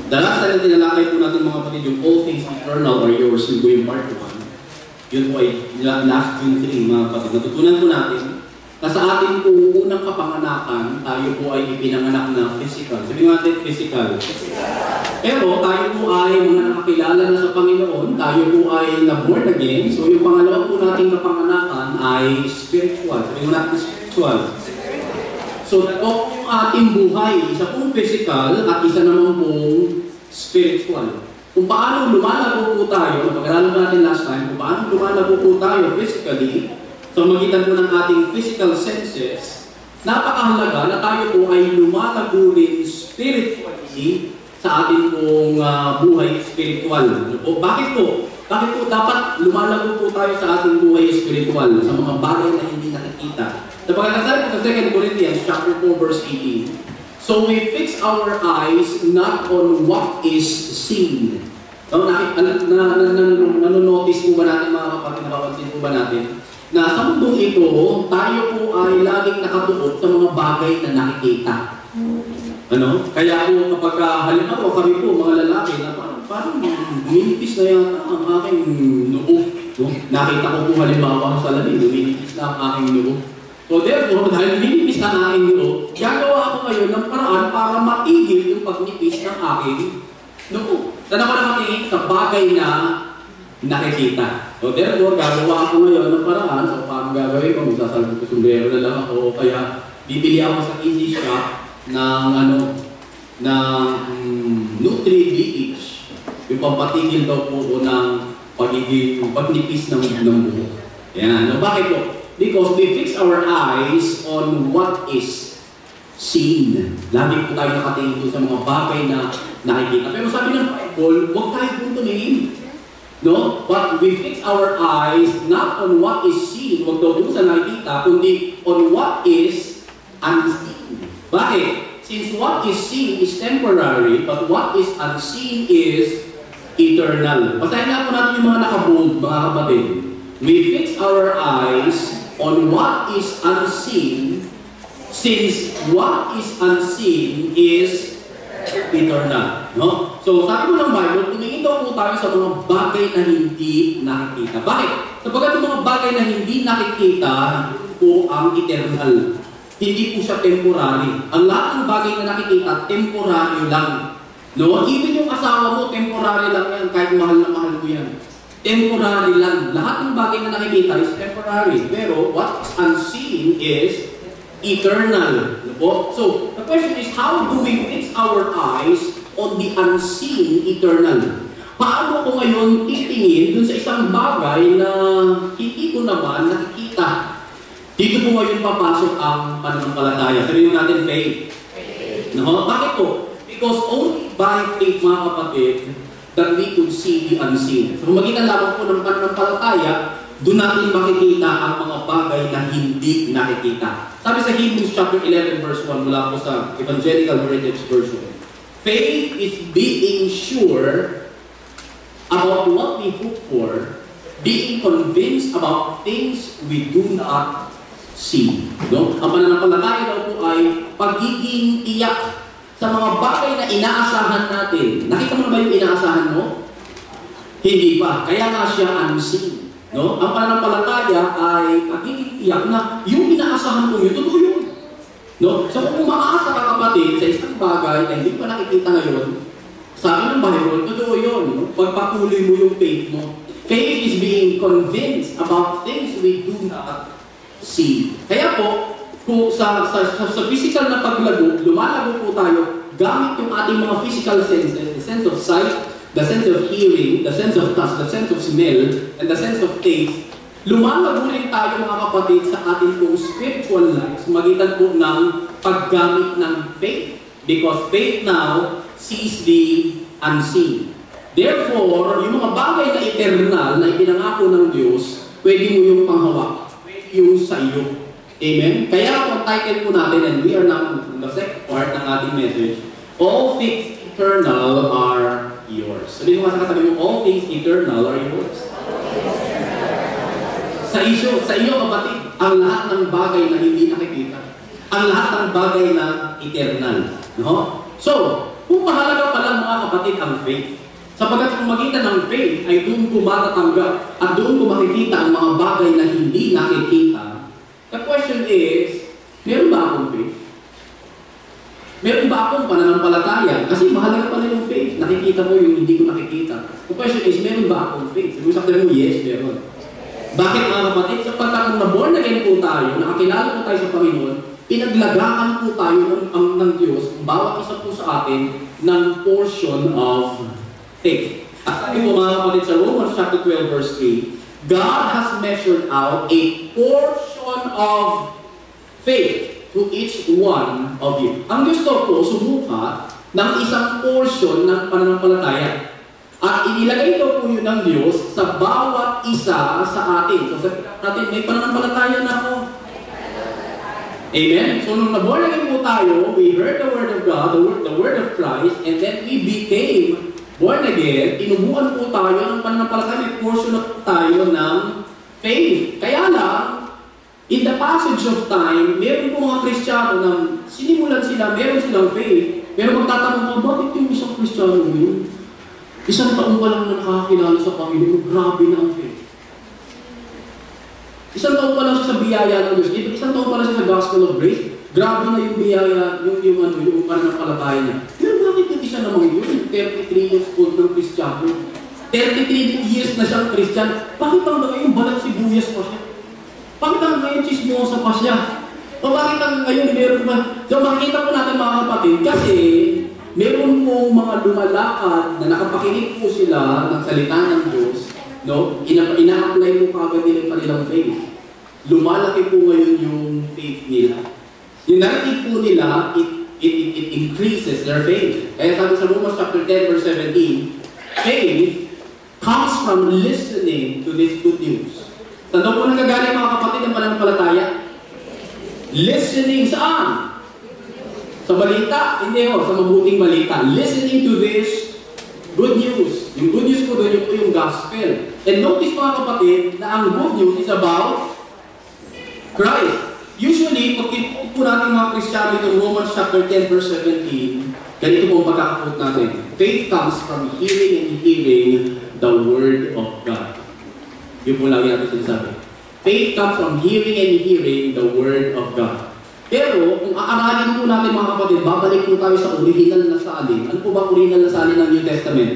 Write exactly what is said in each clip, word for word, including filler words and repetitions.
The last time na tinalakay po natin mga kapatid, yung all things eternal are yours, yung po yung part one. Yun po ay last June three mga kapatid. Natutunan po natin na sa ating po unang kapanganakan, tayo po ay ipinanganak na physical. Sabi natin physical. Pero tayo po ay mga nakakilala na sa Panginoon, tayo po ay na-born again. So yung pangalawa po nating kapanganakan ay spiritual. Sabi natin spiritual. So ito yung ating buhay, isa pong physical at isa naman pong spiritual. Kung paano lumalago po tayo, pag-aralan natin last time, kung paano lumalago po tayo physically, so magitan po ng ating physical senses, napakahalaga na tayo po ay lumalago rin spiritually sa ating pong uh, buhay spiritual. O, bakit po? Bakit po dapat lumalago po tayo sa ating buhay spiritual sa mga bagay na hindi nakikita? Sapagkat sabi po sa Second Corinthians chapter four verse eighteen, so we fix our eyes not on what is seen. No, na, na, na, na, nanonotice po ba natin mga kapatid, napapansin po ba natin, na sa mundong ito, tayo po ay laging nakatuot sa mga bagay na nakikita. Ano? Kaya po kapag uh, halimbawa kami po mga lalaki na parang, parang minipis na yata ang aking noo. No? Nakita ko po halimbawa sa lamin, minipis na ang aking noo. So therefore, dahil minipis na ang aking noo, gagawa ako ngayon ng paraan para matigil yung pagnipis ng aking noo. Saan ako nakatingin? Sa bagay na nakikita. So therefore, gagawa ako ngayon ng paraan. So paano gagawin ko? Magsasalbog ko sombrero na lang ako. Kaya bibili ako sa easy shop ng ano, ng um, Nutri-B-H. Yung pampatigil daw po ko ng pagiging pagnipis ng, ng buhok. Yan. No, bakit po? Because we fix our eyes on what is seen. Lagi po tayo nakatingin po sa mga bagay na nakikita. Pero sabi ng Bible, huwag tayo po tumingin. No? But we fix our eyes not on what is seen, huwag daw po sa nakikita, kundi on what is unseen. Bakit? Since what is seen is temporary, but what is unseen is eternal. Basahin nga po natin yung mga nakabold, mga kapatid. We fix our eyes on what is unseen, since what is unseen is eternal. No? So, sabi mo ng Bible, tumingin daw po tayo sa mga bagay na hindi nakikita. Bakit? Sapagkat yung mga bagay na hindi nakikita, po ang eternal. Hindi po siya temporary. Ang lahat ng bagay na nakikita, temporary lang. No? Even yung asawa mo, temporary lang yan, kahit mahal na mahal mo yan. Temporary lang. Lahat ng bagay na nakikita is temporary. Pero what is unseen is eternal. So, the question is, how do we fix our eyes on the unseen eternal? Paano ko ngayon titingin dun sa isang bagay na hindi ko naman nakikita? Dito po ngayon papasok ang pananampalataya. Sabihin natin faith. No? Bakit po? Because only by faith, mga kapatid, that we could see the unseen. So, kung makita lamang po ng pananampalataya, doon natin makikita ang mga bagay na hindi nakikita. Sabi sa Hebrews chapter eleven verse one, mula po sa Evangelical Heritage Version, faith is being sure about what we hope for, being convinced about things we do not see. No? Ang pananampalataya daw po ay pagiging tiyak sa mga bagay na inaasahan natin. Nakita mo na ba yung inaasahan mo? Hindi pa. Kaya nga siya unseen. No? Ang pananampalataya ay pagiging tiyak na yung inaasahan ko yun, totoo yun. No? So kung umaasa ka kapatid sa isang bagay na hindi pa nakikita ngayon, sabi ng Bible, totoo yun. No? Pagpatuloy mo yung faith mo. Faith is being convinced about things we do not see. Kaya po, kung sa, sa, sa, sa physical na paglago, lumalago po tayo gamit yung ating mga physical senses, the sense of sight, the sense of hearing, the sense of touch, the sense of smell, and the sense of taste. Lumalago rin tayo mga kapatid sa ating pong spiritual lives, magitan po ng paggamit ng faith. Because faith now sees the unseen. Therefore, yung mga bagay na eternal na ipinangako ng Diyos, pwede mo yung panghawak, pwede yung sa iyo. Amen? Kaya ang title po natin, and we are now in the second part ng ating message, all things eternal are yours. Sabi mo nga sa kasabi mo, all things eternal are yours. Sa iyo, sa iyo kapatid, ang lahat ng bagay na hindi nakikita. Ang lahat ng bagay na eternal. No? So, kung mahalaga pa lang mga kapatid ang faith. Sapagkat kung magitan ng faith ay doon ko matatanggap at doon ko makikita ang mga bagay na hindi nakikita. The question is, meron ba akong faith? Meron ba akong pananampalataya? Kasi mahalaga pala yung faith. Nakikita mo yung hindi ko nakikita. The question is, meron ba akong faith? Sabi sabi mo, yes, meron. Bakit mga kapatid? Sapagkat kung na-born again po tayo, nakakilala po tayo sa Panginoon, pinaglagaan po tayo ng, ang, ng Diyos, bawat isa po sa atin, ng portion of faith. At sabi po mga kapatid sa Romans chapter twelve verse three, God has measured out a portion of faith to each one of you. Ang gusto ko, sumuka ng isang portion ng pananampalataya. At inilagay daw po yun ng Diyos sa bawat isa sa atin. So sabi natin, may pananampalataya na ako. Amen? So nung naborn again po tayo, we heard the Word of God, the Word, the Word of Christ, and then we became born again, tinubuan po tayo ng pananampalataya, may portion na po tayo ng faith. Kaya lang, in the passage of time, meron po mga Kristiyano na sinimulan sila, meron silang faith, pero magtatanong po, bakit yung isang Kristiyano yun? Isang taon pa lang na nakakakilala sa Panginoon, grabe na ang faith. Isang taon pa lang siya sa biyaya ng Diyos, isang taon pa lang siya sa gospel of grace, grabe na yung biyaya, yung, yung, ano, yung pananampalataya niya. Pero bakit yung isa namang yun? thirty-three years old ng Kristiyano. thirty-three years na siyang Kristiyano. Bakit ang ngayon balat sibuyas pa siya? Bakit ang ngayon chismosa pa siya? O bakit ang ngayon meron pa? So makikita po natin mga kapatid, kasi meron po mga lumalakad na nakapakinig po sila ng salita ng Diyos, no? Ina- ina-apply po kagad nila yung kanilang faith. Lumalaki po ngayon yung faith nila. Yung narinig po nila, it, it, it, it increases their faith. Kaya sabi sa Romans chapter ten verse seventeen, faith comes from listening to this good news. Saan daw po nagagaling mga kapatid ng pananampalataya? Listening saan? Sa balita? Hindi ho, sa mabuting balita. Listening to this good news. Yung good news po doon yung, yung gospel. And notice mga kapatid na ang good news is about Christ. Usually, pag ipo po natin mga Kristiyano itong Romans chapter ten verse seventeen, ganito po ang pagkakapot natin. Faith comes from hearing and hearing the Word of God. Yun po lagi natin sinasabi. Faith comes from hearing and hearing the Word of God. Pero, kung aaralin po natin mga kapatid, babalik po tayo sa original na salin. Ano po ba original na salin ng New Testament?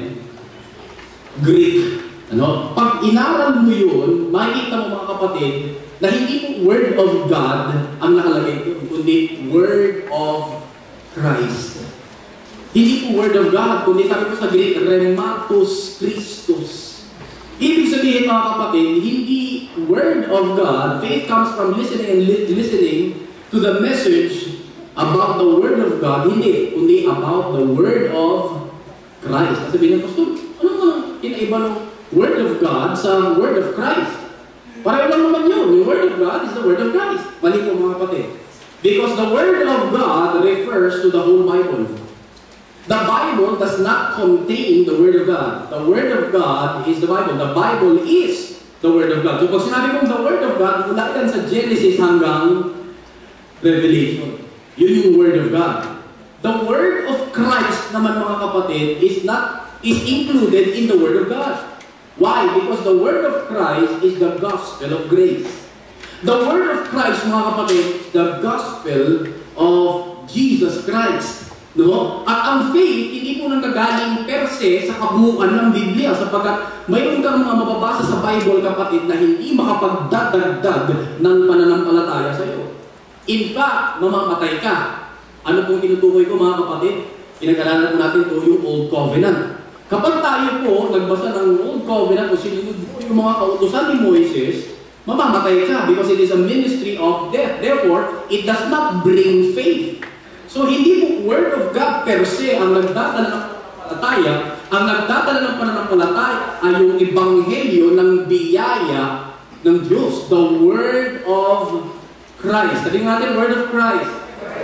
Greek. Ano? Pag inaral mo yun, makikita mo mga kapatid, na hindi po Word of God ang nakalagay doon, kundi Word of Christ. Hindi po Word of God, kundi sabi po sa Greek, Rematos Christus. Ibig sabihin mga kapatid, hindi Word of God, faith comes from listening and li- listening to the message about the Word of God, hindi, kundi about the Word of Christ. Sabihin ng pastor, ano nga kinaiba ng Word of God sa Word of Christ? Pareho lang naman yun. The Word of God is the Word of Christ. Mali po mga kapatid. Because the Word of God refers to the whole Bible. The Bible does not contain the Word of God. The Word of God is the Bible. The Bible is the Word of God. So pag sinabi kong the Word of God, mula yan sa Genesis hanggang Revelation. Yun yung Word of God. The Word of Christ naman mga kapatid is not is included in the Word of God. Why? Because the Word of Christ is the gospel of grace. The Word of Christ, mga kapatid, is the gospel of Jesus Christ. No? At ang faith, hindi po nanggagaling per se sa kabuuan ng Biblia sapagkat mayroon kang mga mababasa sa Bible, kapatid, na hindi makapagdadagdag ng pananampalataya sa iyo. In fact, mamamatay ka. Ano pong tinutukoy ko mga kapatid? Pinag-aralan po natin ito yung Old Covenant. Kapag tayo po nagbasa ng Old Covenant o sinunod po yung mga kautusan ni Moises, mamamatay ka because it is a ministry of death. Therefore, it does not bring faith. So, hindi po Word of God per se ang nagdadala ng pananampalataya. Ang nagdadala ng pananampalataya ay yung ebanghelyo ng biyaya ng Diyos. The Word of Christ. Sabihin natin, Word of Christ.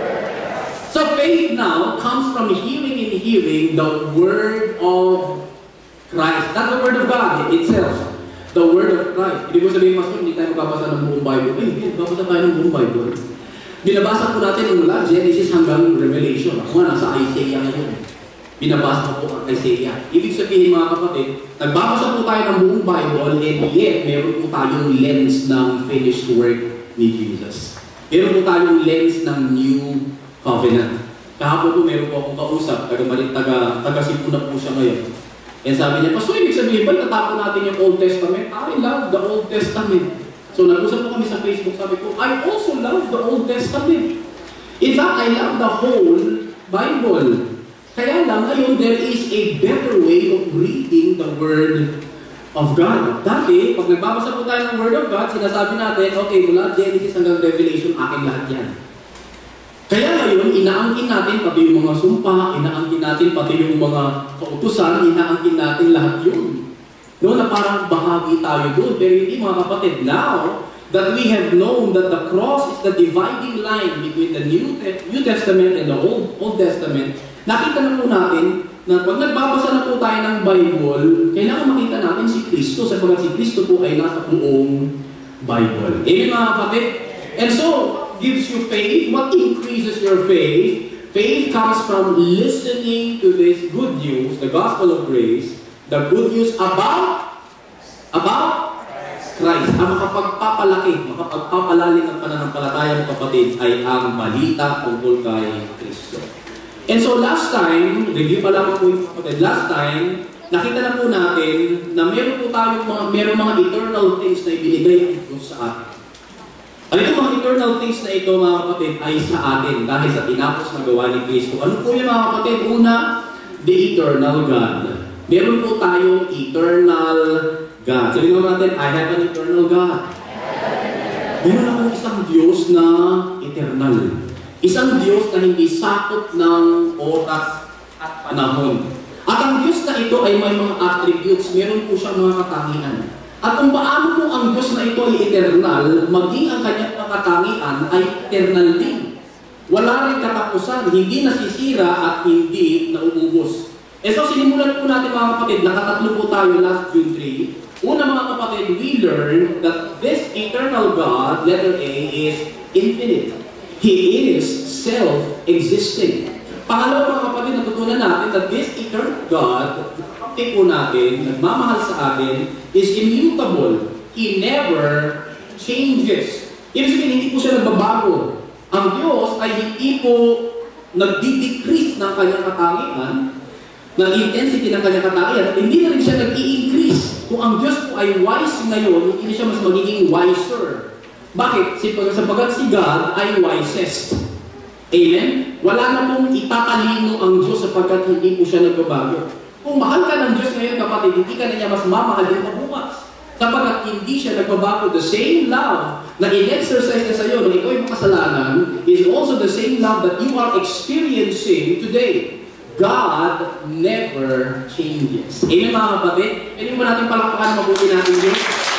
So faith now comes from hearing and hearing the Word of Christ. Not the Word of God itself. The Word of Christ. Hindi ko sabihin, Pastor, hindi tayo magkabasa ng buong Bible. Eh, hindi, babasa tayo ng buong Bible. Binabasa po natin mula Genesis hanggang Revelation. Ako nga, nasa Isaiah ngayon. binabasa ko po ang Isaiah. Ibig sabihin mga kapatid, nagbabasa po tayo ng buong Bible and yet meron po tayong lens ng finished work ni Jesus. Meron po tayong lens ng New Covenant. Kahapon po meron po akong kausap, taga, taga, taga Sipuna po siya ngayon. And sabi niya, Pastor, ibig sabihin ba natapon natin yung Old Testament? I love the Old Testament. So nag-usap po kami sa Facebook, sabi ko, I also love the Old Testament. In fact, I love the whole Bible. Kaya lang ngayon, there is a better way of reading the Word of God. Dati, pag nagbabasa po tayo ng Word of God, sinasabi natin, okay, mula Genesis hanggang Revelation, aking lahat yan. Kaya ngayon, inaangkin natin pati yung mga sumpa, inaangkin natin pati yung mga kautusan, inaangkin natin lahat yun. No, na parang bahagi tayo doon. Pero hindi mga kapatid, now that we have known that the cross is the dividing line between the New, New Testament and the Old, Old Testament, nakita na po natin na pag nagbabasa na po tayo ng Bible, kailangan makita natin si Kristo sapagkat si Kristo po ay nasa buong Bible. Amen mga kapatid? And so, gives you faith. What increases your faith? Faith comes from listening to this good news, the gospel of grace, the good news about about Christ. Ang makapagpapalaki, makapagpapalalim ng pananampalataya ng kapatid ay ang balita tungkol kay Kristo. And so last time, review pa lang po yung kapatid, last time, nakita na po natin na meron po tayong mga, meron mga eternal things na ibinigay ng Diyos sa atin. Ano itong mga eternal things na ito mga kapatid ay sa atin dahil sa tinapos na gawa ni Kristo. Ano po yung mga kapatid? Una, the eternal God. Meron po tayong eternal God. Sabi naman natin, I have an eternal God. Meron akong isang Diyos na eternal. Isang Diyos na hindi sakop ng oras at panahon. At ang Diyos na ito ay may mga attributes. Meron po siyang mga katangian. At kung paano po ang Diyos na ito ay eternal, maging ang kanyang mga katangian ay eternal din. Wala rin katapusan, hindi nasisira at hindi nauubos. E so, sinimulan po natin mga kapatid, nakatatlo po tayo last June third. Una mga kapatid, we learned that this eternal God, letter A, is infinite. He is self-existing. Pangalawa mga kapatid, natutunan natin that this eternal God, kapatid po natin, nagmamahal sa atin, is immutable. He never changes. Ibig sabihin, hindi po siya nagbabago. Ang Diyos ay hindi po nagdi-decrease ng kanyang katangian, ng intensity ng kanyang katangian, at hindi na rin siya nag-i-increase. Kung ang Diyos po ay wise ngayon, hindi siya mas magiging wiser. Bakit? Sapagat si God ay wisest. Amen? Wala na pong itatalino ang Diyos sapagkat hindi po siya nagbabago. Kung mahal ka ng Diyos ngayon, kapatid, hindi ka na niya mas mamahal din mabukas. Sapagkat hindi siya nagbabago. The same love na in-exercise niya sa iyo nung ikaw ay makasalanan is also the same love that you are experiencing today. God never changes. Amen mga kapatid? Pwede mo natin palakpakan mabuti natin Diyos.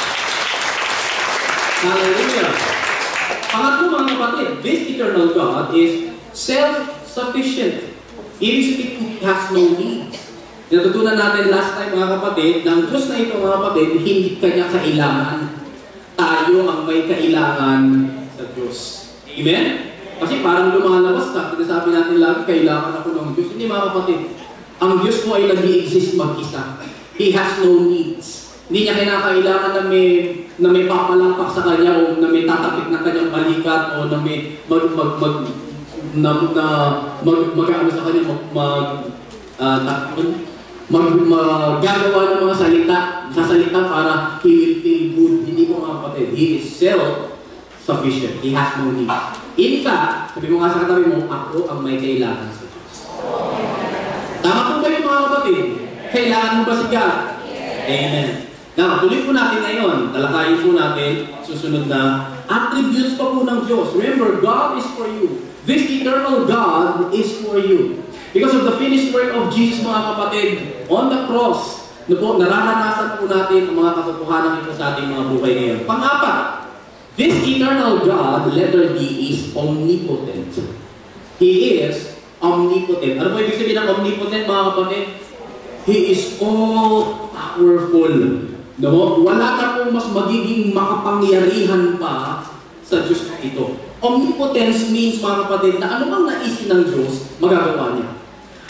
Hallelujah. Pangatlo mga kapatid, this eternal God is self-sufficient. Ibig sabihin, He has no needs. Natutunan natin last time mga kapatid, na ang Diyos na ito mga kapatid, hindi kanya kailangan. Tayo ang may kailangan sa Diyos. Amen? Kasi parang lumalabas ka, sinasabi natin lagi, kailangan ako ng Diyos. Hindi mga kapatid, ang Diyos mo ay nag-i-exist mag-isa. He has no needs. Hindi niya kinakailangan na may, na may papalampak sa kanya o na may tatapik ng kanyang balikat o na may mag, mag, mag, na, na, mag, mag, ano sa kanya, mag, mag, uh, mag, magagawa ng mga salita, sasalita para he will feel good. Hindi po mga kapatid. He is self-sufficient. He has no need. In fact, sabi mo nga sa katabi mo, ako ang may kailangan sa Diyos. Tama po ba yung mga kapatid? Kailangan mo ba si God? Amen. Now, tuloy po natin ngayon. Talakayin po natin susunod na attributes pa po ng Diyos. Remember, God is for you. This eternal God is for you. Because of the finished work of Jesus, mga kapatid, on the cross, na po, nararanasan po natin ang mga katotohanan ito sa ating mga buhay ngayon. Pang-apat, this eternal God, letter D, is omnipotent. He is omnipotent. Ano po ibig sabihin ng omnipotent, mga kapatid? He is all-powerful. No? Wala na pong mas magiging makapangyarihan pa sa Diyos na ito. Omnipotence means, mga kapatid, na ano bang naisin ng Diyos, magagawa niya.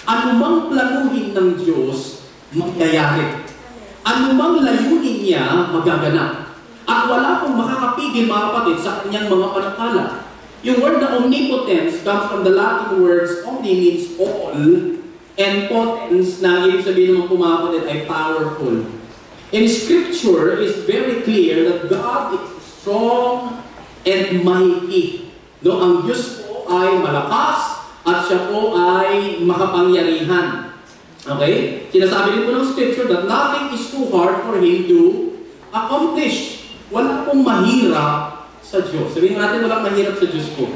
Anumang planuhin ng Diyos, mangyayari. Anumang layunin niya, magaganap. At wala pong makakapigil, mga kapatid, sa kanyang mga panakala. Yung word na omnipotence comes from the Latin words, omni means all, and potence na ibig sabihin ng mga kapatid ay powerful. And Scripture is very clear that God is strong and mighty. No, ang Diyos po ay malakas at siya po ay makapangyarihan. Okay? Sinasabi rin po ng Scripture that nothing is too hard for Him to accomplish. Wala pong mahirap sa Diyos. Sabihin natin, walang mahirap sa Diyos po.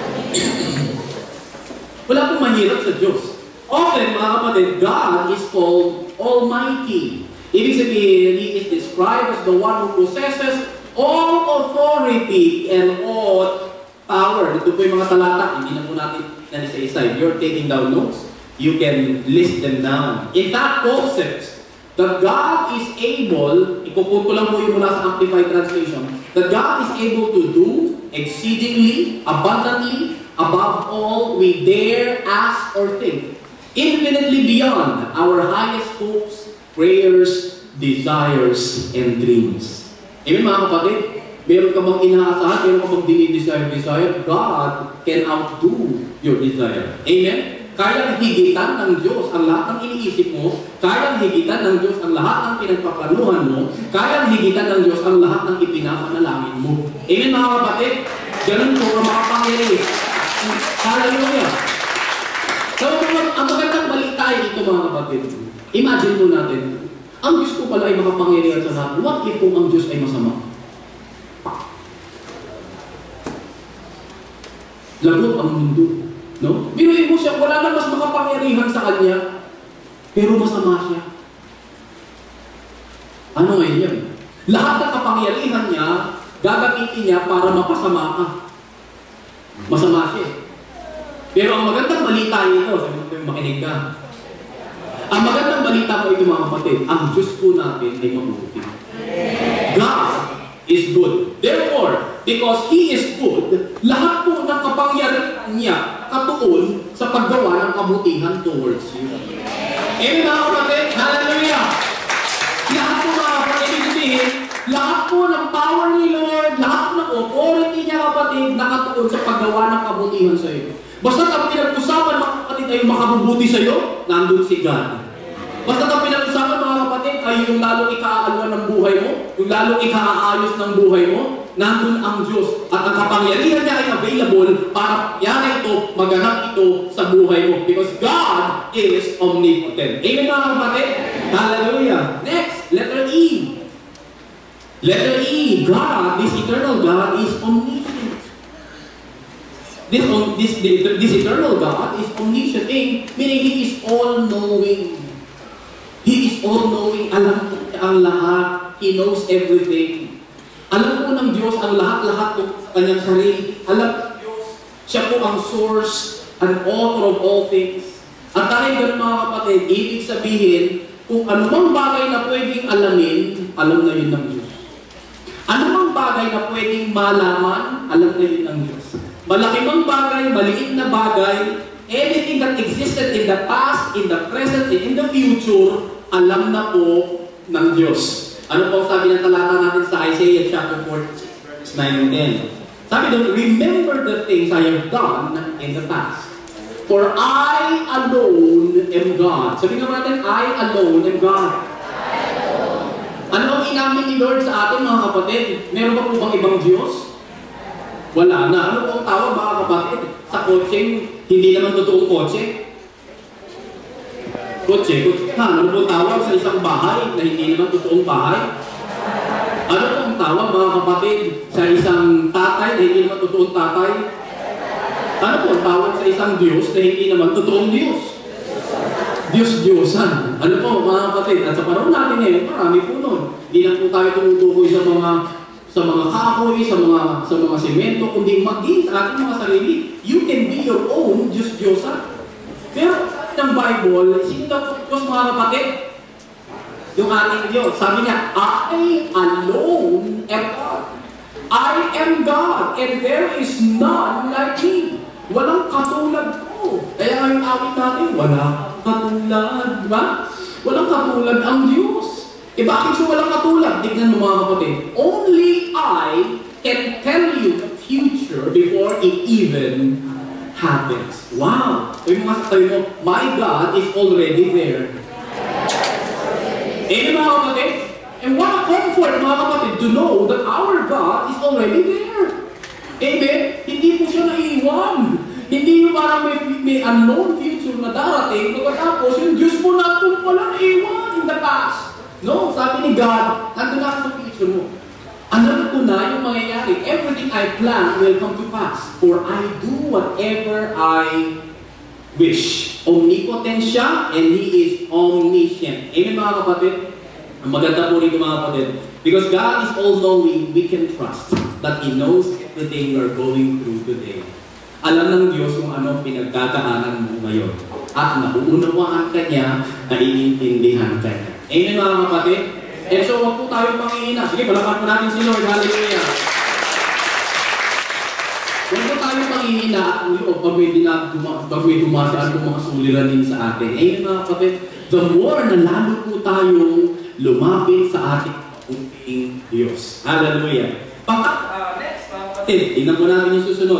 Wala pong mahirap sa Diyos. Often, mga kapatid, God is called Almighty. Ibig sabihin, He is described as the one who possesses all authority and all power. Ito po yung mga talata. Hindi na po natin na isa-isa. If you're taking down notes, you can list them down. In fact, Paul says that God is able, ikukuha ko lang po yung mula sa Amplified Translation, that God is able to do exceedingly, abundantly, above all we dare, ask, or think, infinitely beyond our highest hopes, prayers, desires, and dreams. Amen, mga kapatid? Meron ka bang inaasahan, meron ka bang dinidesire, desire, God can outdo your desire. Amen? Kayang higitan ng Diyos ang lahat ng iniisip mo, kayang higitan ng Diyos ang lahat ng pinagpaplanuhan mo, kayang higitan ng Diyos ang lahat ng ipinapanalangin mo. Amen, mga kapatid? Ganun po ang mga pangyayari. Hallelujah! So, ang magandang balita ay ito, mga kapatid. Imagine mo natin, ang Diyos ko pala ay makapangyarihan sa lahat. What if kung ang Diyos ay masama? Lagot ang mundo. No? Biruin mo siya, wala na mas makapangyarihan sa kanya, pero masama siya. Ano ngayon yan? Lahat ng kapangyarihan niya, gagamitin niya para mapasama ka. Masama siya. Pero ang magandang balita ito, sabi mo makinig ka. Ang magandang balita po ito, mga kapatid, ang Diyos po natin ay mabuti. God is good. Therefore, because He is good, lahat po ng kapangyarihan niya katuon sa paggawa ng kabutihan towards you. Amen, mga kapatid? Hallelujah! Lahat po, mga kapatid, ibig lahat po ng power ni Lord, lahat po ng authority niya, kapatid, nakatuon sa paggawa ng kabutihan sa iyo. Basta ang pinag-usapan, mga kapatid, ay makabubuti sa iyo, nandun si God. Basta ang pinag-usapan, mga kapatid, ay yung lalong ika-aalwan ng buhay mo, yung lalong ika-aayos ng buhay mo, nandun ang Diyos. At ang kapangyarihan niya ay available para yan ito, maganap ito sa buhay mo. Because God is omnipotent. Amen, mga kapatid? Hallelujah. Next, letter E. Letter E. God, this eternal God, is omniscient. This, this, this, this eternal God is omniscient, meaning He is all-knowing. He is all-knowing. Alam po niya ang lahat. He knows everything. Alam po ng Diyos ang lahat-lahat po sa kanyang sarili. Alam po ng Diyos, siya po ang source and author of all things. At dahil ganun, mga kapatid, ibig sabihin, kung anumang bagay na pwedeng alamin, alam na yun ng Diyos. Anumang bagay na pwedeng malaman, alam na yun ng Diyos. Malaki mang bagay, maliit na bagay, anything that existed in the past, in the present, and in the future, alam na po ng Diyos. Ano po sabi ng talata natin sa Isaiah chapter forty-six, verse nine and ten? Sabi doon, remember the things I have done in the past. For I alone am God. Sabi nga natin, I alone am God. Ano ang inamin ni Lord sa atin, mga kapatid? Meron ba po bang ibang Diyos? Wala na. Ano po ang tawag, mga kapatid? Sa coaching, hindi naman totoong kotse. Kotse, kotse. Ha, ano po tawag sa isang bahay na hindi naman totoong bahay? Ano po ang tawag, mga kapatid, sa isang tatay na hindi naman totoong tatay? Ano po ang tawag sa isang Diyos na hindi naman totoong Diyos? Diyos-Diyosan. Ano po, mga kapatid? At sa panahon natin ngayon, marami po nun. Hindi lang po tayo tumutukoy sa mga sa mga kahoy, sa mga sa mga semento, kundi maging sa ating mga sarili. You can be your own Diyos-Diyosan. Pero ng Bible, sino daw po Diyos, mga kapatid? Yung ating Diyos. Sabi niya, I alone am God. I am God, and there is none like me. Walang katulad ko. Kaya ngayong awit natin, wala katulad, di ba? Walang katulad ang Diyos. Eh bakit siya walang katulad? Tignan mo mga kapatid. Only I can tell you the future before it even happens. Wow! Sabi mo nga sa tayo mo, my God is already there. Amen mga kapatid? And what a comfort mga kapatid to know that our God is already there. Amen? Hindi po siya naiiwan. Hindi yung parang may, may unknown future na darating, pagkatapos yung Diyos mo na ito pala naiiwan in the past. No, sabi ni God, nandun na sa future mo. Alam ko na yung mangyayari. Everything I plan will come to pass. For I do whatever I wish. Omnipotent siya, and He is omniscient. Amen mga kapatid? Ang maganda po rito mga kapatid. Because God is all-knowing, we can trust that He knows everything we're going through today. Alam ng Diyos kung ano pinagdadaanan mo ngayon. At nauunawaan ka niya, naiintindihan ka niya. Amen mga kapatid? And so, wag po tayo pangihina. Sige, palakan po natin si Lord. Hallelujah. Wag po tayo pangihina pag may, pag may dumasaan po mga suliranin sa atin. Amen mga kapatid? The more na lalo po tayong lumapit sa ating ating Diyos. Hallelujah. Pangkat, uh, next mga kapatid, tingnan po natin yung susunod.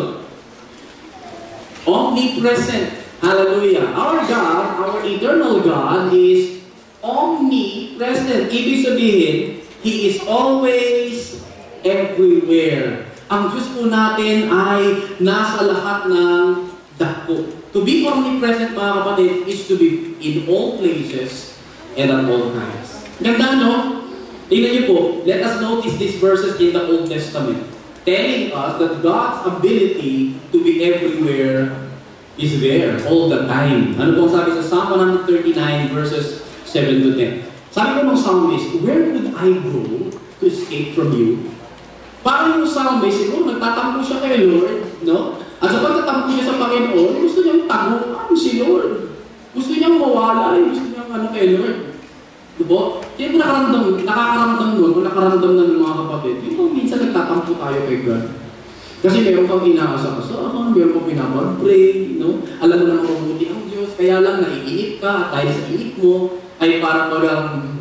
Omnipresent. Hallelujah. Our God, our eternal God is omnipresent. Ibig sabihin, He is always everywhere. Ang Diyos po natin ay nasa lahat ng dako. To be omnipresent, mga kapatid, is to be in all places and at all times. Ganda, no? Tingnan niyo po, let us notice these verses in the Old Testament, telling us that God's ability to be everywhere is there all the time. Ano pong sabi sa Psalm one thirty-nine verses seven to ten? Sabi ko ng psalmist, where would I go to escape from you? Parang yung psalmist, siguro nagtatampo siya kay Lord, no? At sa pagtatampo niya sa Panginoon, gusto niyang taguan si Lord. Gusto niyang mawala, gusto niyang ano kay Lord. Diba? Kaya kung nakaramdam, nakakaramdam nun, kung nakaramdam na ng mga kapatid, yun kung minsan nagtatampo tayo kay God. Kasi meron kang inaasa-asahan, meron kang pinapag-pray, no? Alam mo na mabuti ang Diyos, kaya lang naiinip ka, at dahil sa inip mo, ay parang parang,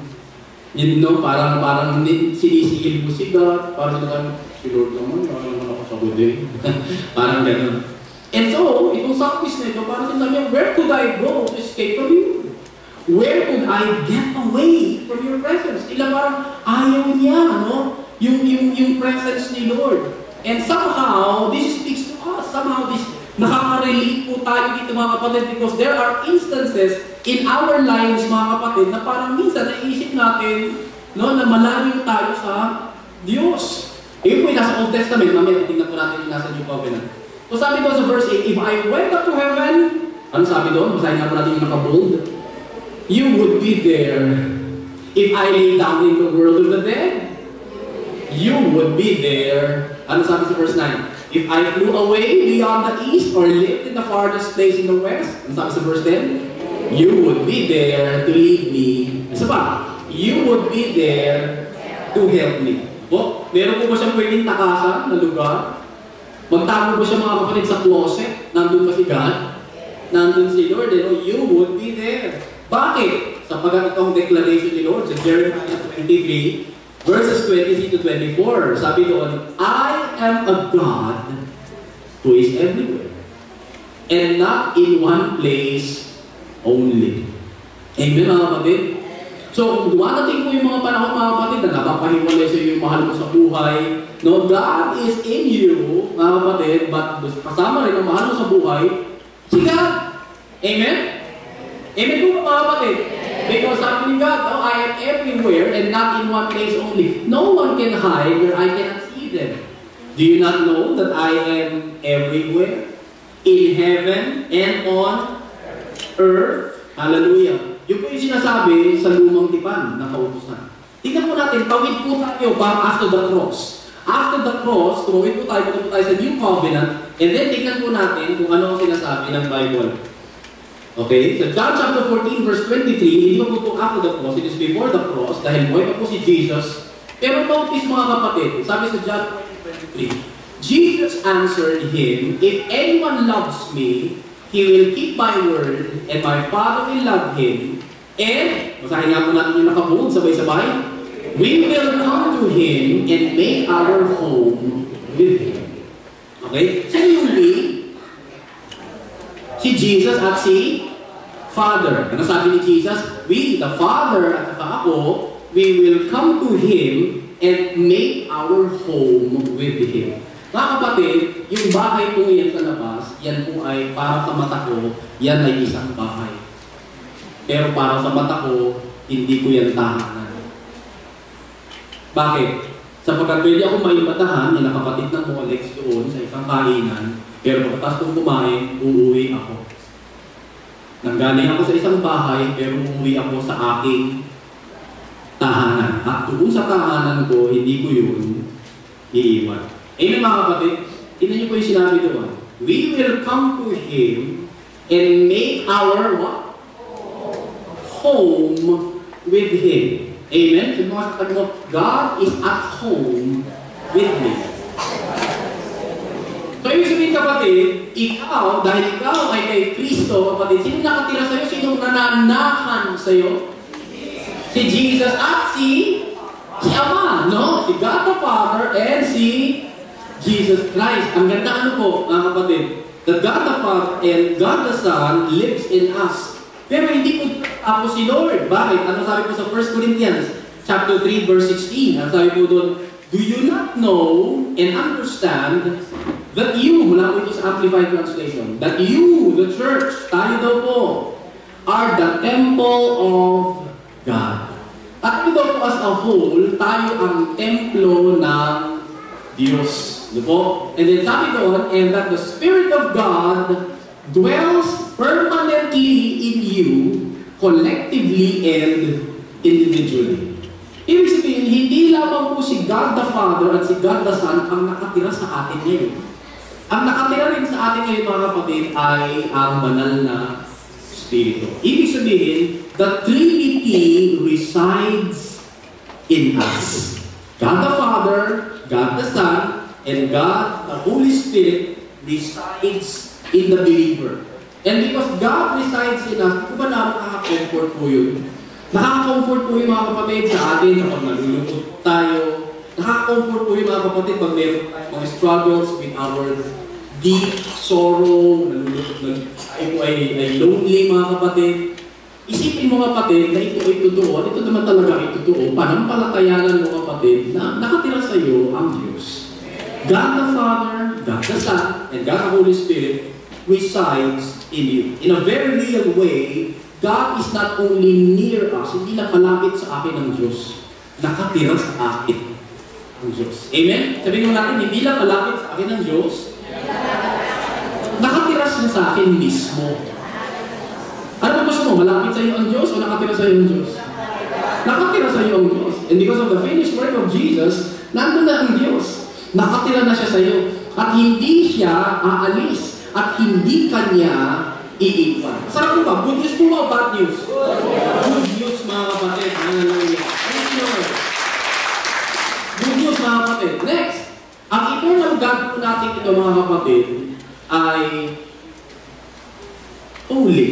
yun no, parang parang sinisigil mo si God, parang sinasabi, si Lord naman, parang naman ako sa good parang gano'n. And so, itong psalmist na ito, parang sinasabi, where could I go to escape from you? Where could I get away from your presence? Ila parang ayaw niya, no? Yung, yung, yung presence ni Lord. And somehow, this speaks to us. Somehow, this nakaka-relate po tayo dito mga kapatid because there are instances in our lives mga kapatid na parang minsan naiisip natin no, na malayo tayo sa Diyos. Yung po yung nasa Old Testament, mamaya tingnan po natin yung nasa New Covenant. So sabi doon sa verse eight, if I went up to heaven, ano sabi doon? Basahin nga po natin yung naka-bold. You would be there. If I lay down in the world of the dead, you would be there. Ano sabi sa verse nine? If I flew away beyond the east or lived in the farthest place in the west, ano sabi sa verse ten? You would be there to lead me. Isa pa, you would be there to help me. O, meron po ba siyang pwedeng takasan na lugar? Magtago ba siya mga kapatid sa closet? Nandun ba si God? Nandun si Lord, you know, you would be there. Bakit? Sapagat itong declaration ni Lord sa Jeremiah twenty-three, verses twenty-three to twenty-four, sabi doon, I am a God who is everywhere and not in one place only. Amen mga kapatid? So, dumadating po yung mga panahon mga kapatid na napapahiwalay sa iyo yung mahal mo sa buhay. No, God is in you, mga kapatid, but kasama rin ang mahal mo sa buhay, si God. Amen? Amen po mga kapatid? Because sabi ni God, oh, I am everywhere and not in one place only. No one can hide where I cannot see them. Do you not know that I am everywhere? In heaven and on earth? Hallelujah. Yung po yung sinasabi sa lumang tipan na kautusan. Tingnan po natin, tawid po tayo parang after the cross. After the cross, tumawid po tayo, punta po tayo sa New Covenant, and then tingnan po natin kung ano ang sinasabi ng Bible. Okay? So John chapter fourteen verse twenty-three, hindi pa po po after the cross, it is before the cross, dahil buhay pa po si Jesus. Pero notice mga kapatid, sabi sa John fourteen twenty-three, Jesus answered him, if anyone loves me, He will keep my word, and my Father will love him. And, basahin nga po natin yung nakabuod, sabay-sabay. We will come to him and make our home with him. Okay? Sino yung we? Si Jesus at si Father. Ano sabi ni Jesus? We, the Father at saka ako, we will come to him and make our home with him. Mga kapatid, yung bahay po yan sa labas, yan po ay para sa mata ko, yan ay isang bahay. Pero para sa mata ko, hindi ko yan tahanan. Bakit? Sapagkat pwede ako maibatahan, yung nakapatid ng Molex doon sa isang kainan, pero pagkatas kong kumain, uuwi ako. Nanggaling ako sa isang bahay, pero uuwi ako sa aking tahanan. At doon sa tahanan ko, hindi ko yun iiwan. Amen mga kapatid? Tignan niyo po yung sinabi doon. We will come to him and make our what? Home with him. Amen? Sabi mo sa mo, God is at home with me. So, ibig sabihin kapatid, ikaw, dahil ikaw ay kay Kristo, kapatid, sino nakatira sa'yo? Sino nananahan sa'yo? Si Jesus at si, si Ama, no? Si God the Father and si Jesus Christ. Ang ganda ano po, mga kapatid, that God the Father and God the Son lives in us. Pero hindi po ako si Lord. Bakit? Ano sabi po sa First Corinthians chapter three verse sixteen? Ano sabi po doon? Do you not know and understand that you, mula po ito sa Amplified Translation, that you, the church, tayo daw po, are the temple of God. Tayo daw po as a whole, tayo ang templo ng Diyos. Diba? And then sabi doon, and that the Spirit of God dwells permanently in you, collectively and individually. Ibig sabihin, hindi lamang po si God the Father at si God the Son ang nakatira sa atin ngayon. Ang nakatira rin sa atin ngayon, mga kapatid, ay ang banal na Espiritu. Ibig sabihin, the Trinity resides in us. God the Father, God the Son, and God, the Holy Spirit, resides in the believer. And because God resides in us, kung ba nakaka-comfort po yun? Nakaka-comfort po yung mga kapatid sa atin kapag nalulungkot tayo. Nakaka-comfort po yung mga kapatid pag meron tayo mga struggles with our deep sorrow, nalulungkot, tayo po ay, ay lonely mga kapatid. Isipin mo kapatid na ito ay totoo, ito naman talaga ay totoo, panampalatayanan mo kapatid na nakatira sa iyo ang Diyos. God the Father, God the Son, and God the Holy Spirit resides in you. In a very real way, God is not only near us, hindi lang malapit sa akin ang Diyos. Nakatira sa akin ang Diyos. Amen? Sabihin mo natin, hindi lang malapit sa akin ang Diyos, nakatira siya sa akin mismo. Ano ba gusto mo? Malapit sa iyo ang Diyos o nakatira sa iyo ang Diyos? Nakatira sa iyo ang Diyos. And because of the finished work of Jesus, nandun na ang Diyos. Nakatira na siya sa iyo. At hindi siya aalis. At hindi kanya iiwan. Sarap mo ba? Good news po o bad news? Good news mga kapatid. Hallelujah. Thank you Lord. Good news mga kapatid. Next. Ang eternal God po natin ito mga kapatid ay holy.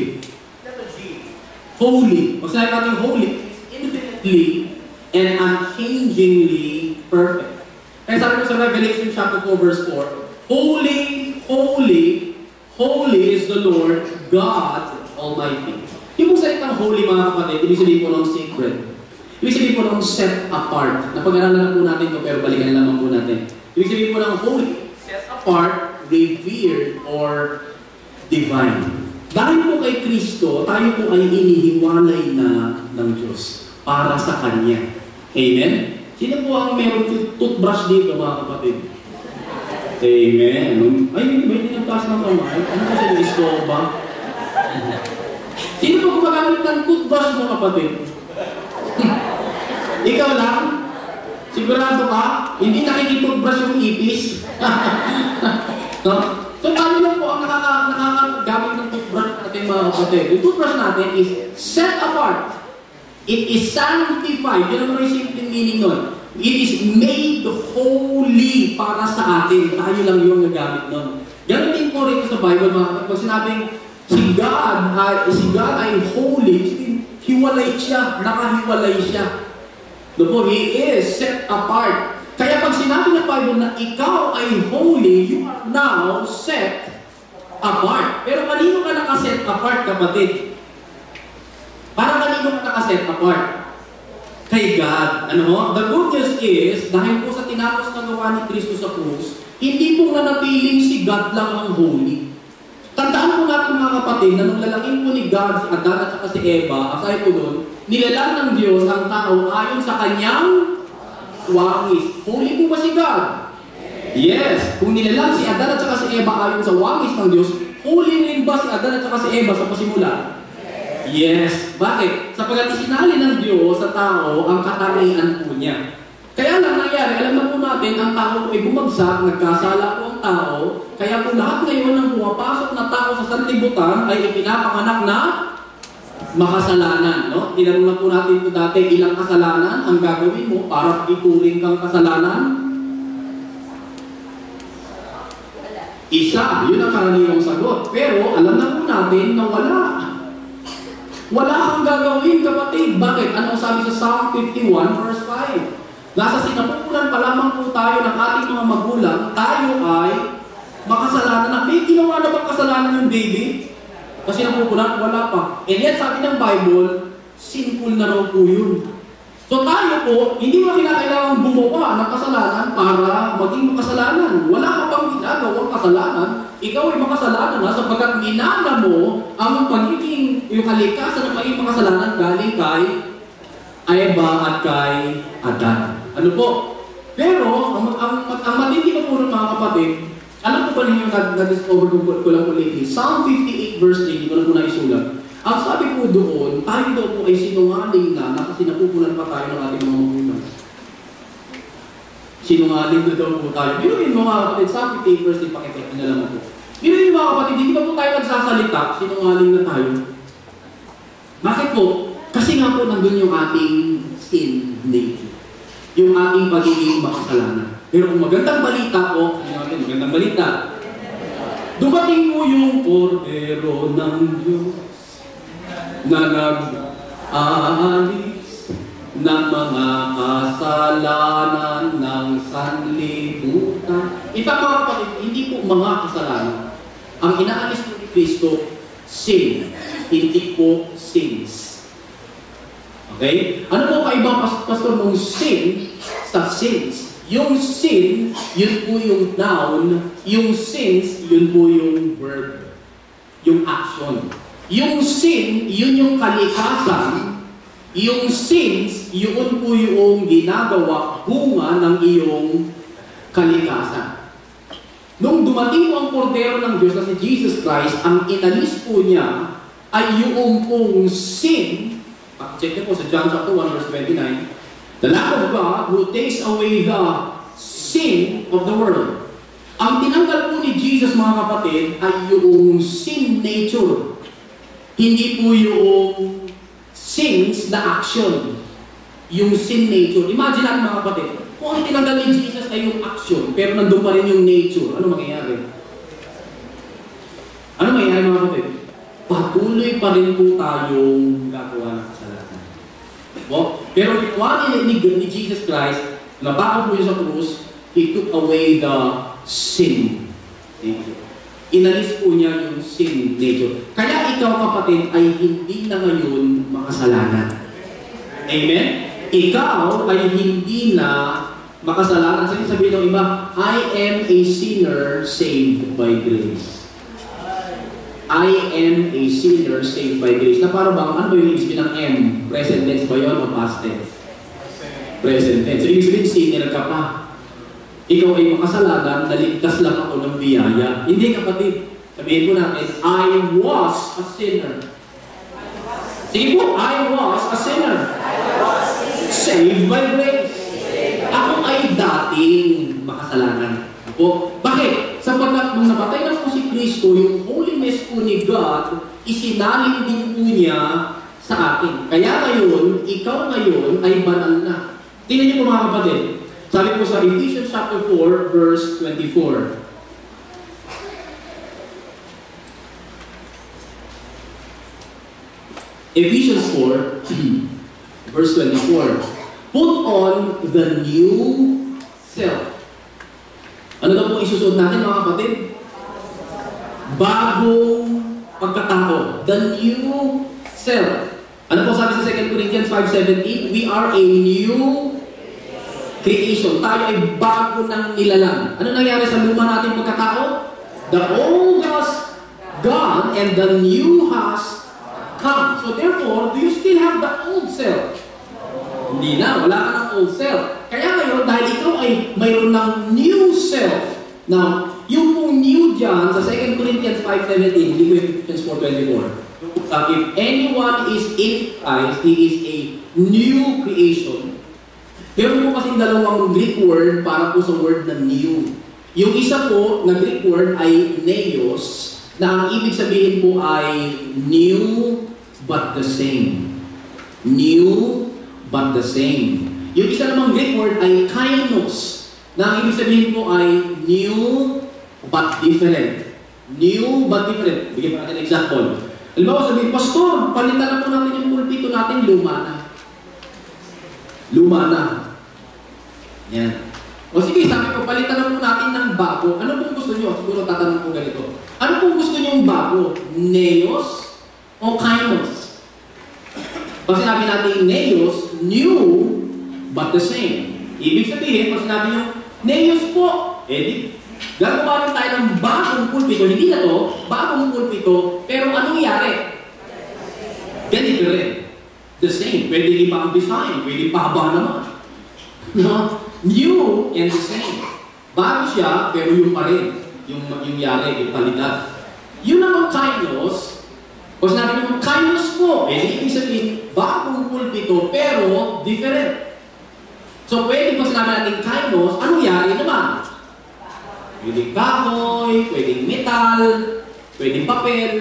Holy. Pag sinabi natin holy, infinitely and unchangingly perfect. Kaya sabi ko sa Revelation chapter four verse four, Holy, holy, holy is the Lord God Almighty. Yung po salitang holy mga kapatid, ibig sabihin po ng sacred. Ibig sabihin po ng set apart. Napag-aralan na po natin ito pero balikan na naman po natin. Ibig sabihin po ng holy, set apart, revered, or divine. Dahil po kay Kristo, tayo po ay inihiwalay na ng Diyos para sa Kanya. Amen? Sino po ang meron toothbrush dito mga kapatid? Amen. Ay, may dinagtas ng kamay. Ano po siya na-istorba? Sino po gumagamit ng toothbrush mo kapatid? Ikaw lang? Sigurado ka? Hindi nakikitoothbrush yung ipis? No? So, tayo lang po ang nakakagamit ng toothbrush natin mga kapatid. Yung toothbrush natin is set apart. It is sanctified. Yun ang yung simple meaning nun. It is made holy para sa atin. Tayo lang yung nagamit nun. Ganun din po rin sa Bible mga kapatid. Pag sinabing Si God ay, si God ay holy. Hiwalay siya, nakahiwalay siya. No po, He is set apart. Kaya pag sinabi ng Bible na ikaw ay holy, you are now set apart. Pero kanino ka nakaset apart, kapatid? Para kanino ka nakaset apart? Kay God. Ano ho? The good news is, dahil po sa tinapos na gawa ni Kristo sa krus, hindi po nanatiling si God lang ang holy. Tandaan po natin mga kapatid na nung lalaking po ni God, si Adan at saka si Eva, asay po doon, nilalang ng Diyos ang tao ayon sa kanyang wangis. Holy po ba si God? Yes. Kung nilalang si Adan at saka si Eva ayon sa wangis ng Diyos, holy rin ba si Adan at saka si Eva sa pasimula? Yes. Bakit? Sapagkat isinali ng Diyos sa tao ang katangian po niya. Kaya lang nangyari, alam na po natin, ang tao po ay bumagsak, nagkasala po ang tao, kaya po lahat ngayon ng pumapasok na tao sa sanlibutan ay ipinapanganak na makasalanan. No? Tinanong na po natin po dati, ilang kasalanan ang gagawin mo para ituring kang kasalanan? Isa, yun ang karaniwang sagot. Pero alam na po natin na wala. Wala kang gagawin, kapatid. Bakit? Ano sabi sa Psalm fifty-one verse five? Nasa sinapupunan pa lamang po tayo ng ating mga magulang, tayo ay makasalanan na. May ginawa na bang kasalanan yung baby? Kasi napupunan, wala pa. And yet, sabi ng Bible, sinful na raw po yun. So tayo po, hindi mo kinakailangan gumawa ng kasalanan para maging makasalanan. Wala ka pang ginagawang kasalanan, ikaw ay makasalanan na sapagkat minana mo ang pagiging, yung kalikasan ng maging makasalanan galing kay Eva at kay Adan. Ano po? Pero, ang, ang, ang matindi ko po ng mga kapatid, alam ko ba ninyo na-discover ko, ko lang po lately, Psalm fifty-eight verse eight, ko na po naisulat. Ang sabi po doon, tayo daw po ay sinungaling na, na kasi napupunan pa tayo ng ating mga magulang. Sinungaling na daw po tayo. Biruin mo mga kapatid, Psalm fifty-eight verse eight, pakipit na lang ako. Biruin mga kapatid, hindi ba po tayo nagsasalita, sinungaling na tayo? Bakit po? Kasi nga po nandun yung ating sin nature. Yung ating pagiging makasalanan. Pero kung magandang balita po, ano natin, magandang balita, dumating mo yung kordero ng Diyos na nag-aalis ng mga kasalanan ng sanlibutan. Ito mga kapatid, hindi po mga kasalanan. Ang inaalis po ni Kristo, sin. Hindi po sins. Okay? Ano po kaiba, pastor, ng sin sa sins? Yung sin, yun po yung noun. Yung sins, yun po yung verb. Yung action. Yung sin, yun yung kalikasan. Yung sins, yun po yung ginagawa bunga ng iyong kalikasan. Nung dumating po ang kordero ng Diyos na si Jesus Christ, ang inalis po niya ay yung pong sin. Check niyo po sa John chapter one verse twenty-nine. The Lamb of God who takes away the sin of the world. Ang tinanggal po ni Jesus, mga kapatid, ay yung sin nature. Hindi po yung sins na action. Yung sin nature. Imagine natin mga kapatid, kung ang tinanggal ni Jesus ay yung action, pero nandun pa rin yung nature, ano mangyayari? Ano mangyayari mga kapatid? Patuloy pa rin po tayong gagawa ng kasalanan. Bo? Pero ginawa ni, ni, ni Jesus Christ, napako po siya sa krus, He took away the sin nature. Inalis po niya yung sin nature. Kaya ikaw, kapatid, ay hindi na ngayon makasalanan. Amen? Ikaw ay hindi na makasalanan. Sabi sabihin ng iba, I am a sinner saved by grace. I am a sinner saved by grace. Na para bang, ano ba yung ibig ng M? Present tense ba yun o past tense? Present tense. So, ibig sabihin, sinner ka pa. Ikaw ay makasalanan, naligtas lang ako ng biyaya. Hindi, kapatid. Sabihin po natin, I was a sinner. Sige po, I was a sinner. Saved by grace. Ako ay dating makasalanan. Ako, bakit? Sapagkat nung napatay na po si Kristo, yung holiness po ni God, isinalin din po niya sa atin. Kaya ngayon, ikaw ngayon ay banal na. Tingnan niyo po mga kapatid. Sabi po sa Ephesians chapter four, verse twenty-four. Ephesians four, verse twenty-four. Put on the new self. Ano daw po isusunod natin mga kapatid? Bagong pagkatao. The new self. Ano po sabi sa Second Corinthians five seventeen? We are a new creation. Tayo ay bago ng nilalang. Ano nangyari sa luma nating pagkatao? The old has gone and the new has come. So therefore, do you still have the old self? Hindi na. Wala ka ng old self. Kaya ngayon, dahil ikaw ay mayroon ng new self. Now, yung pong new dyan sa Second Corinthians five seventeen, hindi ko yung Ephesians four twenty-four. Uh, if anyone is in Christ, he is a new creation. Meron po kasing dalawang Greek word para po sa word na new. Yung isa po na Greek word ay neos, na ang ibig sabihin po ay new but the same. New but the same. Yung isa namang Greek word ay kainos, na ang ibig sabihin po ay new but different. New but different. Bigyan pa natin example. Halimbawa sabihin, Pastor, palitan na po natin yung pulpito natin, luma na. Luma na. Yan. O sige, sabi ko, palitan na po natin ng bago. Ano pong gusto nyo? Siguro tatanong ko ganito. Ano pong gusto nyo yung bago? Neos o kainos? Pag sinabi natin neos, new but the same. Ibig sabihin, pag sinabi nyo, neos po, eh di, gagawa rin tayo ng bagong pulpito. Hindi na to, bagong pulpito, pero anong yari? Ganito rin. The same. Pwede iba ang design, pwede pahaba naman. No? New and the same. Bago siya, pero yung pa rin. Yung, yung yari, yung palitan. Yun naman kainos, o sinabi naman, kainos po, eh, ibig sabihin, bagong pulpito, pero different. So, pwede pa sinabi natin kainos, anong yari naman? Pwedeng kahoy, pwedeng metal, pwedeng papel,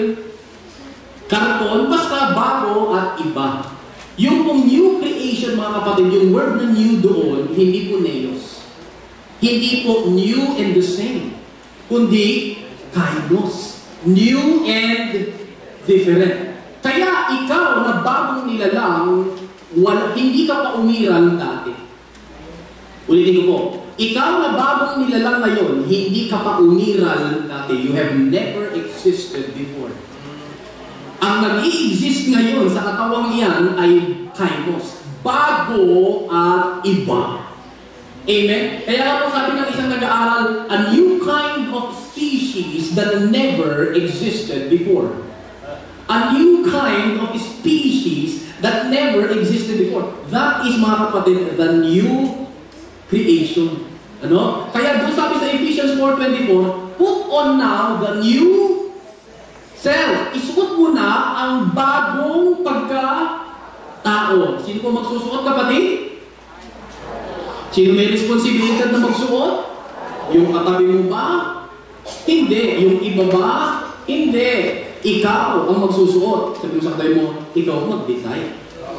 karton, basta bago at iba. Yung pong new creation, mga kapatid, yung word na new doon, hindi po neos. Hindi po new and the same. Kundi, kainos. New and different. Kaya ikaw na bagong nilalang, wala, hindi ka pa umiral dati. Ulitin ko po. Ikaw na bagong nilalang ngayon, hindi ka pa umiral dati. You have never existed before. Ang nag-i-exist ngayon sa katawang iyan ay kainos. Bago at iba. Amen? Kaya po sabi ng isang nag-aaral, a new kind of species that never existed before. A new kind of species that never existed before. That is, mga kapatid, the new creation. Ano? Kaya doon sabi sa Ephesians four twenty-four, put on now the new self. Isuot mo na ang bagong pagka-tao. Sino po magsusuot, kapatid? Sino may responsibilidad na magsuot? Yung katabi mo ba? Hindi. Yung iba ba? Hindi. Ikaw ang magsusuot. Sabi mo sa katabi mo, ikaw mag-decide.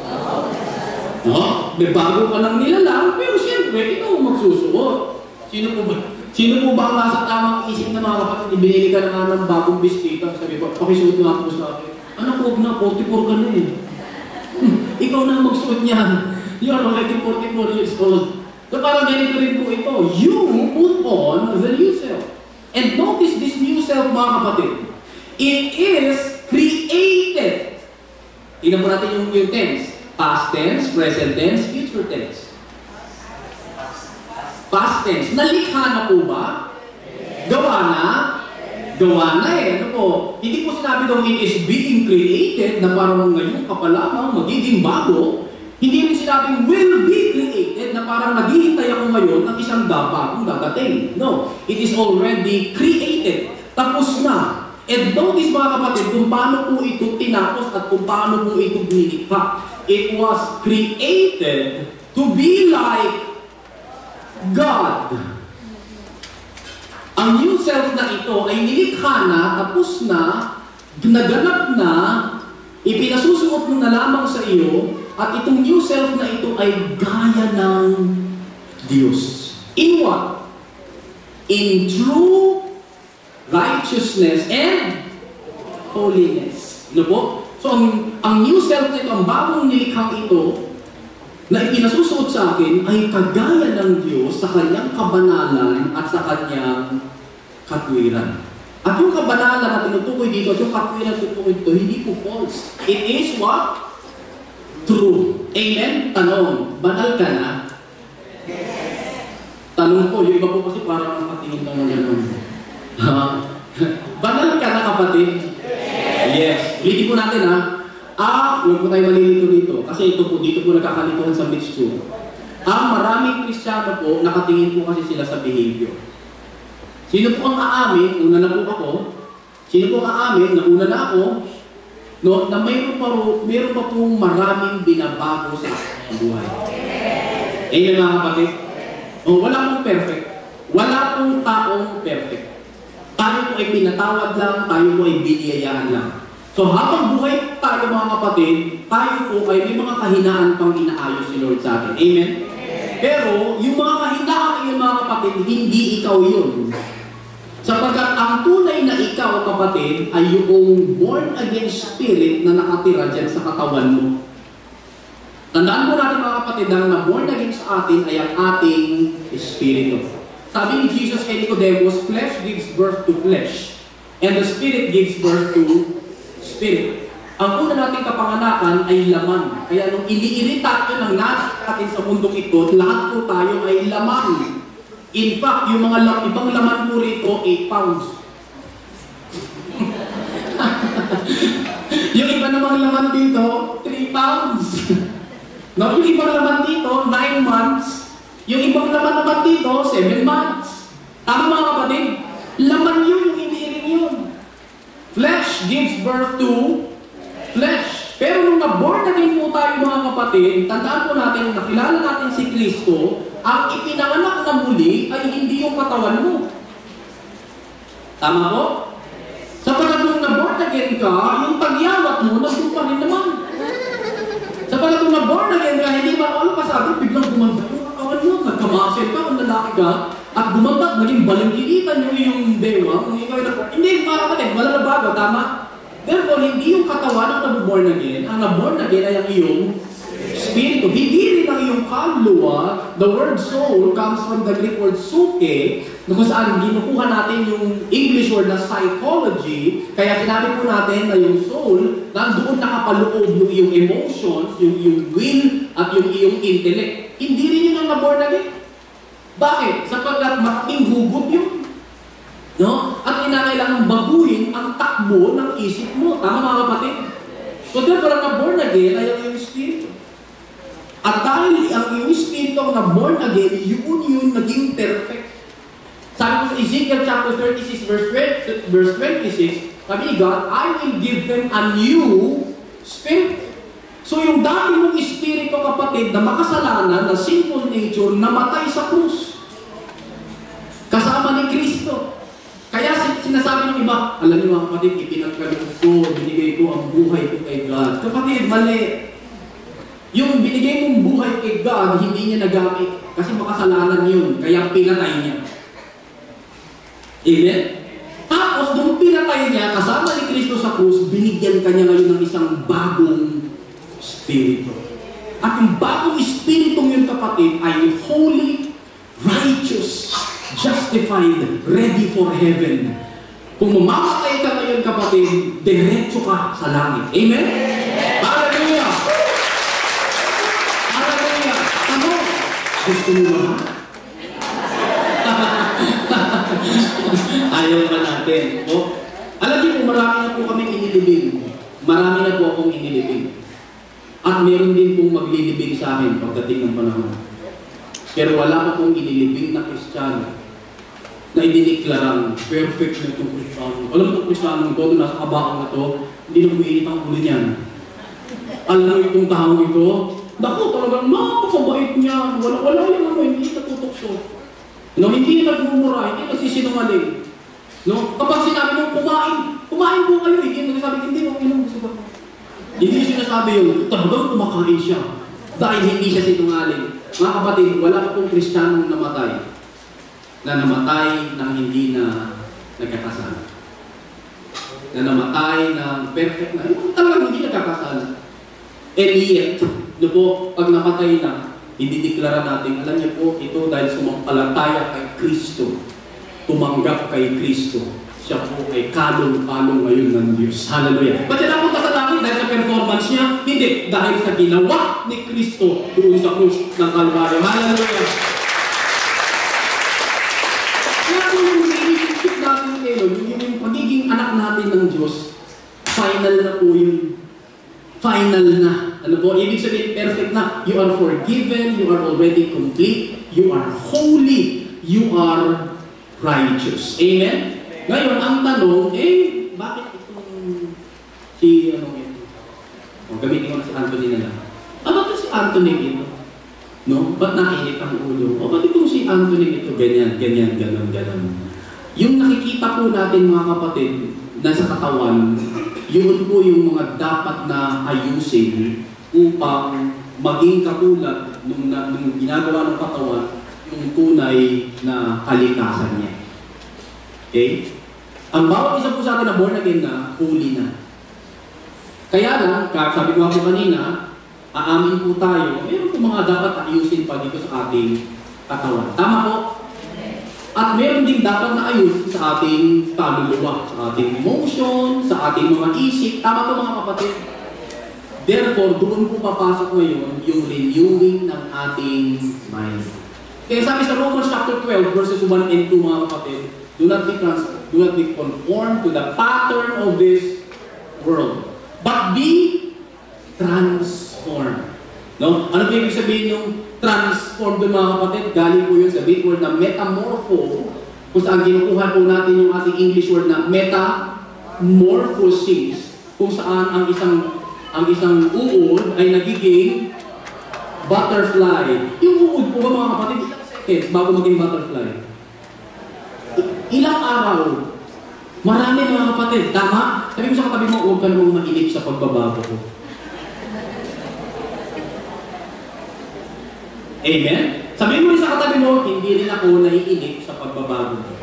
No? May bago ka lang nilalang, pero siyempre, ikaw ang magsusuot. Sino po ba? Sino po ba ang nasa tamang isip na mga kapatid? Ibinili ka na nga ng bagong biskita. Sabi ko, pakisuot nga po sa akin. Anak ko, na, forty-four ka na eh. Hmm, ikaw na magsuot niyan. You are already forty-four years old. So parang ganito rin po ito. You put on the new self. And notice this new self, mga kapatid. It is created. Tingnan po natin yung, yung tense. Past tense, present tense, future tense. Past tense. Nalikha na po ba? Gawa na? Gawa na eh. Ano po? Hindi po sinabi daw it is being created na parang ngayon ka pa lamang magiging bago. Hindi rin sinabing will be created na parang naghihintay ako ngayon ng isang bagong dadating. No. It is already created. Tapos na. And notice, mga kapatid, kung paano po ito tinapos at kung paano po ito binikha. It was created to be like God. Ang new self na ito ay nilikha na, tapos na, naganap na, ipinasusuot mo na lamang sa iyo, at itong new self na ito ay gaya ng Diyos. In what? In true righteousness and holiness. Ano po? So ang, ang new self nito, ang bagong nilikhang ito, na ipinasusuot sa akin ay kagaya ng Diyos sa kanyang kabanalan at sa kanyang katwiran. At yung kabanalan na tinutukoy dito, at yung katwiran na tinutukoy dito, hindi po false. It is what? True. Amen? Tanong, banal ka na? Tanong ko, yung iba po kasi parang nakatingin lang ng gano'n. Banal ka na, kapatid? Yes. Ulitin po natin, ha? Ah, huwag po tayo malilito dito. Kasi ito po, dito po nagkakalituhan sa mixture. Ang maraming Kristiyano po, nakatingin po kasi sila sa behavior. Sino po ang aamin? Una na po ako. Sino po ang aamin? Nauna na ako. No, na mayroon pa, mayroon pa pong maraming binabago sa buhay. Amen, mga kapatid? Oh, wala pong perfect. Wala pong taong perfect. Tayo po ay pinatawad lang, tayo po ay biniyayaan lang. So habang buhay tayo mga kapatid, tayo po ay may mga kahinaan pang inaayos si Lord sa atin. Amen? Pero yung mga kahinaan yung mga kapatid, hindi ikaw yun. Sapagkat ang tunay na ikaw, kapatid, ay yung born again spirit na nakatira dyan sa katawan mo. Tandaan mo natin mga kapatid, ang na born again sa atin ay ang ating espiritu. Sabi ni Jesus kay Nicodemus, flesh gives birth to flesh, and the spirit gives birth to spirit. Ang una nating kapanganakan ay laman. Kaya nung iniirita ito ng nasa natin sa mundong ito, lahat po tayo ay laman. In fact, yung mga lam, ibang laman po rito, eight pounds. Yung iba namang laman dito, three pounds. No, yung ibang laman dito, nine months. Yung ibang laman naman dito, seven months. Tama mga kapatid? Laman yun, yung iniiring yun. Flesh gives birth to flesh. Pero nung na-born again po tayo mga kapatid, tandaan po natin, nakilala natin si Kristo, ang ipinanganak na muli ay hindi yung katawan mo. Tama po? Sapagkat nung na-born again ka, yung tagyawat mo, nandun pa rin naman. Sapagkat nung na-born again ka, hindi ba ano pasabi, biglang gumanda yung katawan mo, nagkamasel ka, kung lalaki ka, at gumanda, naging balangkilitan yung iyong dewa, kung ikaw na, hindi, mga kapatid, wala na bago, tama? Therefore, hindi yung katawan ang nabuborn again, ang naborn again ay ang iyong spirito. Hindi rin ang iyong kaluluwa. The word soul comes from the Greek word suke, na kung saan ginukuha natin yung English word na psychology, kaya sinabi po natin na yung soul, nandoon nakapaloob yung iyong emotions, yung iyong will, at yung iyong intellect. Hindi rin yun ang naborn again. Bakit? Sapagkat malaking hugot yun. No? At kinakailangan baguhin ang takbo ng isip mo. Tama mga kapatid? So therefore, ang na-born again ay ang iyong espiritu. At dahil ang iyong espiritu ang na-born again, yun yun naging perfect. Sabi ko sa Ezekiel chapter thirty-six, verse twenty-six, sabi ni God, I will give them a new spirit. So yung dati mong espiritu, kapatid, na makasalanan, na sinful nature, namatay sa krus. Kasama ni Kristo. Kaya sinasabi ng iba, alam niyo mga kapatid, ipinagkaloob ko, binigay ko ang buhay ko kay God. Kapatid, mali. Yung binigay mong buhay kay God, hindi niya nagamit. Kasi makasalanan yun, kaya pinatay niya. Amen? Tapos, nung pinatay niya, kasama ni Kristo sa krus, binigyan kanya ngayon ng isang bagong spirito. At yung bagong spiritong yun, kapatid, ay holy, righteous, justified, ready for heaven. Kung mamamatay ka ngayon, kapatid, diretso ka sa langit. Amen? Hallelujah! Hallelujah! Ano? Gusto mo ba? Ayaw ba natin? O, alam niyo po, marami na po kami inilibing. Marami na po akong inilibing. At meron din pong maglilibing sa akin pagdating ng panahon. Pero wala pa pong inilibing na Kristiyano na idineklarang perfect na itong Kristiyano. Alam mo itong Kristiyano ito, doon nasa kabaong na ito, hindi na bumiinit ang ulo niyan. Alam mo itong taong ito, naku, talagang napakabait niya. Wala, wala yung ano, hindi natutukso. No, hindi nagmumura, hindi nagsisinungaling. No, kapag sinabi mo, kumain, kumain po kayo, hindi nagsasabi, hindi, okay lang, gusto ba? Hindi sinasabi yun, talagang kumakain siya. Dahil hindi siya sinungaling. Mga kapatid, wala pa pong Kristiyanong namatay na namatay ng hindi na nagkakasala. Na namatay ng perfect na, yung talagang hindi na nagkakasala. And yet, no po, pag napatay na, idideklara natin, alam niyo po, ito dahil sumampalataya kay Kristo, tumanggap kay Kristo, siya po ay kalong-kalong ngayon ng Diyos. Hallelujah. Ba't siya napunta sa langit dahil sa performance niya? Hindi, dahil sa ginawa ni Kristo doon sa krus ng Kalbaryo. Hallelujah. Kaya kung yung i-isip natin ngayon, yung, yung pagiging anak natin ng Diyos, final na po yun. Final na. Ano po? Ibig sabihin, perfect na. You are forgiven, you are already complete, you are holy, you are righteous. Amen? Ngayon, ang tanong, eh, bakit itong si, ano yun? O, gamitin ko na si Anthony na lang. Ano ito si Anthony ito? No? Ba't nainit ang ulo? O, ba't itong si Anthony ito? Ganyan, ganyan, ganon, ganon. Yung nakikita po natin, mga kapatid, na sa katawan, yun po yung mga dapat na ayusin upang maging katulad nung, nung ginagawa ng katawan yung tunay na kalikasan niya. Okay? Ang bawat isa po sa atin na born again na, holy na. Kaya lang, sabi ko ako kanina, aamin po tayo, meron po mga dapat ayusin pa dito sa ating katawan. Tama po? At meron din dapat na ayusin sa ating kaluluwa, sa ating emotion, sa ating mga isip. Tama po mga kapatid? Therefore, doon po papasok ngayon yung renewing ng ating mind. Kaya sabi sa Romans chapter twelve, verses one and two, mga kapatid, do not be transformed. Do not be conformed to the pattern of this world, but be transformed. No? Ano po ibig sabihin ng transformed doon, mga kapatid? Galing po yun sa big word na metamorpho, kung saan kinukuha po natin yung ating English word na metamorphosis, kung saan ang isang ang isang uod ay nagiging butterfly. Yung uod po ba, mga kapatid, ilang seconds bago maging butterfly? Ilang araw? Marami, mga kapatid. Tama? Sabi ko sa katabi mo, huwag ka namang mainip sa pagbabago ko. Amen? Sabi mo rin sa katabi mo, hindi rin ako naiinip sa pagbabago ko.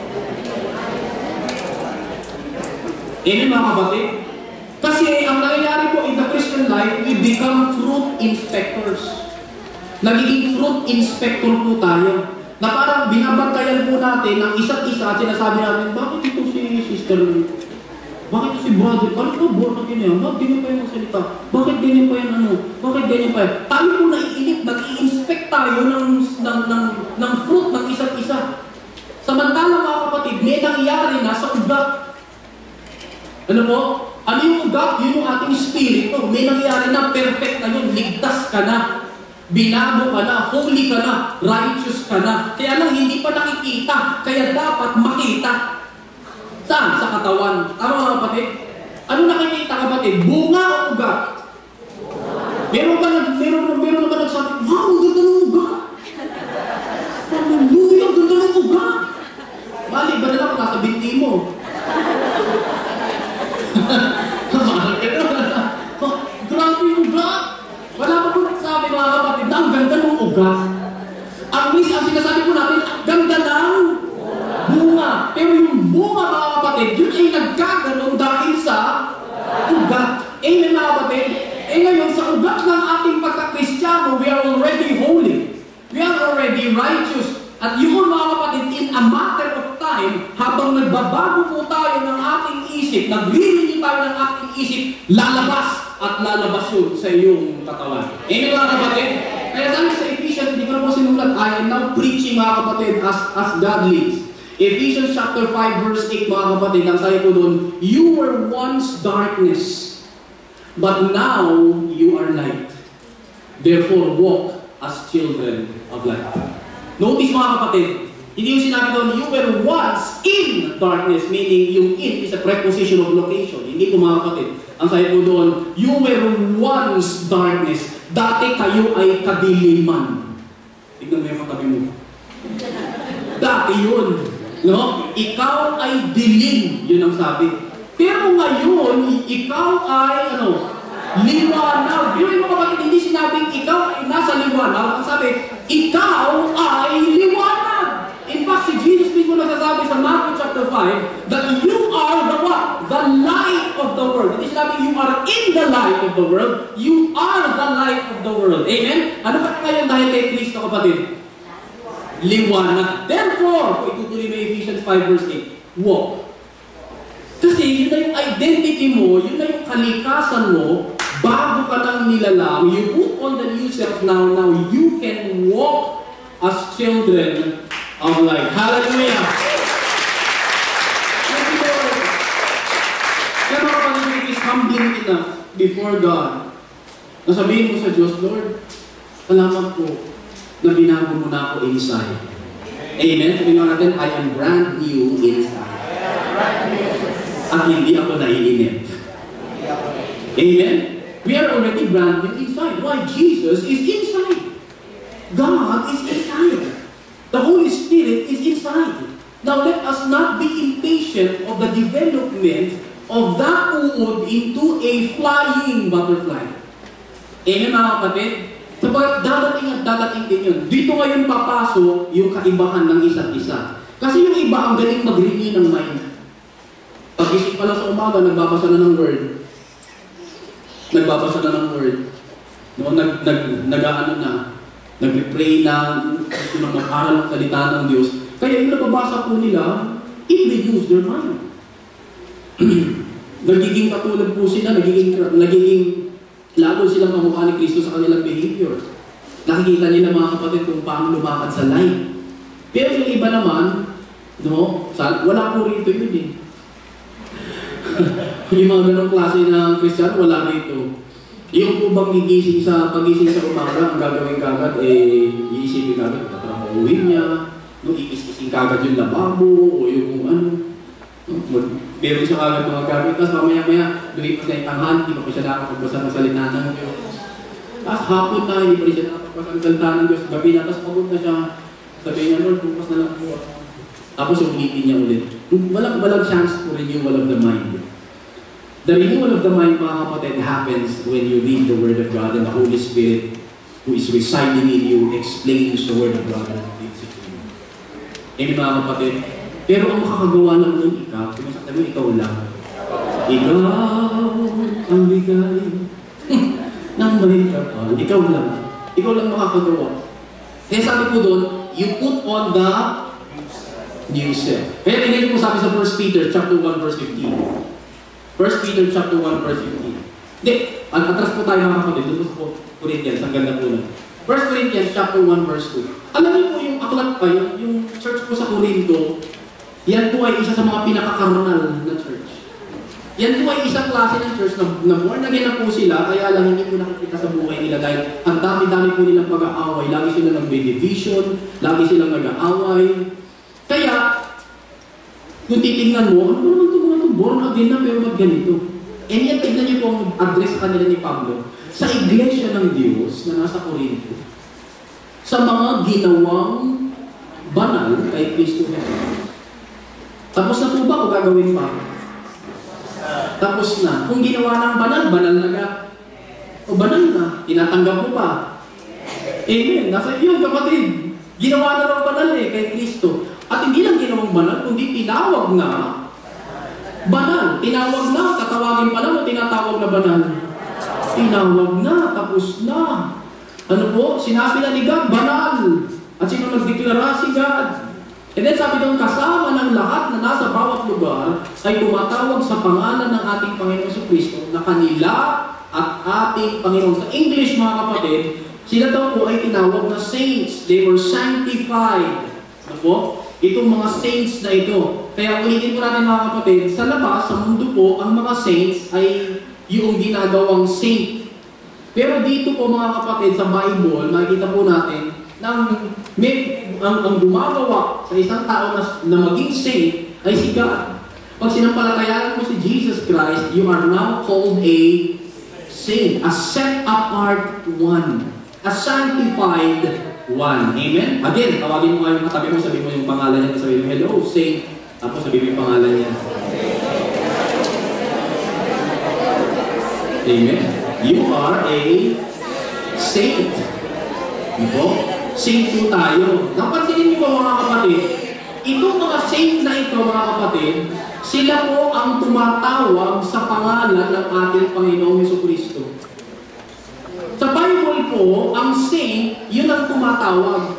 Amen, mga kapatid? Kasi ang nangyayari po in the Christian life, we become fruit inspectors. Nagiging fruit inspector po tayo. Na parang binabantayan po natin ng isa't isa at sinasabi natin, bakit ito si sister, bakit ito si brother, bakit ito born na ganyan, bakit ganyan pa yung salita, bakit ganyan pa yung ano, bakit ganyan pa yung, tayo po naiinip, nag-i-inspect tayo ng, ng, ng, ng fruit ng isa't isa. Samantala, mga kapatid, may nangyari na sa ugat. Ano po? Ano yung ugat? Yun yung ating spirit. No? May nangyari na, perfect na yun, ligtas ka na. Binago ka na, holy ka na, righteous ka na. Kaya lang hindi pa nakikita, kaya dapat makita. Saan? Sa katawan. Tama mga kapatid? Ano nakikita, kapatid? Bunga o ugat? Meron ba na, meron, meron na ba nagsabi, wow, ang ganda ng ugat? Hallelujah, ang ganda ng ugat. Mali, ba na lang nasa binti mo? Grabe yung ugat. Wala pa po nagsabi, mga kapatid, na ang ganda ng ugat. Ang mis, ang sinasabi po natin, ganda ng bunga. Pero yung bunga, mga kapatid, yun ay nagkaganoon dahil sa ugat. Amen, mga kapatid? Eh ngayon, sa ugat ng ating pagka-Kristiyano, we are already holy. We are already righteous. At yun, mga kapatid, in a matter of time, habang nagbabago po tayo ng ating isip, naglilinis tayo ng ating isip, lalabas at lalabas yun sa iyong katawan. Amen, mga kapatid? Kaya sabi sa Ephesians, hindi ko na po sinulat, I am now preaching, mga kapatid, as, as God leads. Ephesians chapter five, verse eight, mga kapatid, ang sabi po doon, you were once darkness, but now you are light. Therefore, walk as children of light. Notice, mga kapatid, hindi yung sinabi doon, you were once in darkness, meaning yung in is a preposition of location. Hindi po, mga kapatid. Ang sabi po doon, you were once darkness. Dati kayo ay kadiliman. Tignan mo yung katabi mo. Dati yun. No? Ikaw ay dilim. Yun ang sabi. Pero ngayon, ikaw ay, ano, liwanag. Yun yung mga kapatid, hindi sinabing ikaw ay nasa liwanag. Ang sabi, ikaw ay liwanag. In fact, si Jesus mismo nagsasabi sa Matthew chapter five that you are the what? The light of the world. Hindi sinabi, you are in be the light of the world. You are the light of the world. Amen? Ano ka ngayon dahil kay Kristo, kapatid? Liwanag. Therefore, kung itutuloy mo Ephesians five verse eight, walk. Kasi yun na yung identity mo, yun na yung kalikasan mo, bago ka nang nilalang, you put on the new self now, now you can walk as children of light. Hallelujah! Kaya mga kapatid, it is humbling enough before God. Nasabihin mo sa Diyos, Lord, salamat po na binago mo na ako inside. Amen? Sabihin natin, I am brand new inside. At hindi ako naiinip. Amen? We are already brand new inside. Why? Jesus is inside. God is inside. The Holy Spirit is inside. Now let us not be impatient of the development of that uod into a flying butterfly. Amen mga kapatid? Sabagat dadating at dadating din yun. Dito ngayon papasok yung kaibahan ng isa't isa. Kasi yung iba ang galing mag-renew ng mind. Pag-isip pala sa umaga, nagbabasa na ng word. Nagbabasa na ng word. No, nag, nag, nag-ano na, nag-pray na, gusto na mag-aral ng salita ng Diyos. Kaya yung nababasa po nila, it renews their mind. Nagiging katulad po sila, nagiging, nagiging lalo silang kamukha ni Kristo sa kanilang behavior. Nakikita nila mga kapatid kung paano lumakad sa light. Pero yung iba naman, no, wala po rito yun eh. Yung mga ganong klase ng Kristiyano, wala rito. Yung po bang gigising sa pagising sa umaga, ang gagawin kagad, eh, iisipin kagad, tatramuhin niya, no, iisising kagad yung lababo, o yung kung ano. Meron siya kagad mga gamit, tapos mamaya-maya, lumipas na yung tanghal, hindi pa pa siya nakakapagbasa ng salita ng Diyos. Tapos hapon na, hindi pa rin siya nakakapagbasa ng salita ng Diyos. Gabi na, tapos pagod na siya. Sabihin niya, Lord, bukas na lang po. Tapos ulitin niya ulit. Walang, walang chance for renewal of the mind. The renewal of the mind, mga kapatid, happens when you read the Word of God and the Holy Spirit who is residing in you explains the Word of God and leads it to you. Amen, mga kapatid. Pero ang makakagawa lang nun ikaw, kung masakta mo, ikaw lang. Ikaw ang bigay ng may kapal. Ikaw lang. Ikaw lang makakagawa. Kaya sabi ko doon, you put on the new self. Kaya tingnan ko sabi sa First Peter chapter one verse fifteen. First Peter chapter one verse fifteen. Hindi, atras po tayo mga kapatid. Doon po sa Corinthians, ang ganda po na. First Corinthians chapter one verse two. Alam niyo po yung aklat pa, yung, yung church po sa Corinto, yan po ay isa sa mga pinaka-carnal na church. Yan po ay isang klase ng church na, na born again na po sila, kaya lang hindi po nakikita sa buhay nila dahil ang dami-dami po nilang pag-aaway. Lagi sila nag-division, lagi silang nag-aaway. Kaya, kung titignan mo, ano naman ito mga ito? Born again na pero ba't ganito? And yan, tignan niyo po ang address sa kanila ni Pablo. Sa iglesia ng Diyos na nasa Corinto, sa mga ginawang banal kay Kristo Jesus. Tapos na po ba o gagawin pa? Tapos na. Kung ginawa ng banal, banal na ka. O banal na, tinatanggap mo pa. Amen. Nasa iyo, kapatid. Ginawa na ng banal eh, kay Kristo. At hindi lang ginawang banal, kundi tinawag na banal. Tinawag na, tatawagin pa lang o tinatawag na banal? Tinawag na, tapos na. Ano po? Sinabi na ni God, banal. At sino nagdeklara? Si God. And then sabi doon, kasama ng lahat na nasa bawat lugar ay tumatawag sa pangalan ng ating Panginoon sa Kristo na kanila at ating Panginoon. Sa English, mga kapatid, sila daw po ay tinawag na saints. They were sanctified. Ano po? Itong mga saints na ito. Kaya ulitin po natin, mga kapatid, sa labas, sa mundo po, ang mga saints ay yung ginagawang saint. Pero dito po, mga kapatid, sa Bible, makikita po natin na may, ang, ang gumagawa sa isang tao na, na maging saint ay si God. Pag sinampalatayanan mo si Jesus Christ, you are now called a saint, a set-apart one, a sanctified one. Amen? Again, tawagin mo nga yung katabi mo, sabihin mo yung pangalan niya, sabihin mo, hello, saint. Tapos sabihin mo yung pangalan niya. Amen? You are a saint. Diba? Saint po tayo. Napansinin niyo po mga kapatid, itong mga saint na ito mga kapatid, Sila po ang tumatawag sa pangalan ng ating Panginoong Jesucristo. Sa Bible po, ang saint, yun ang tumatawag.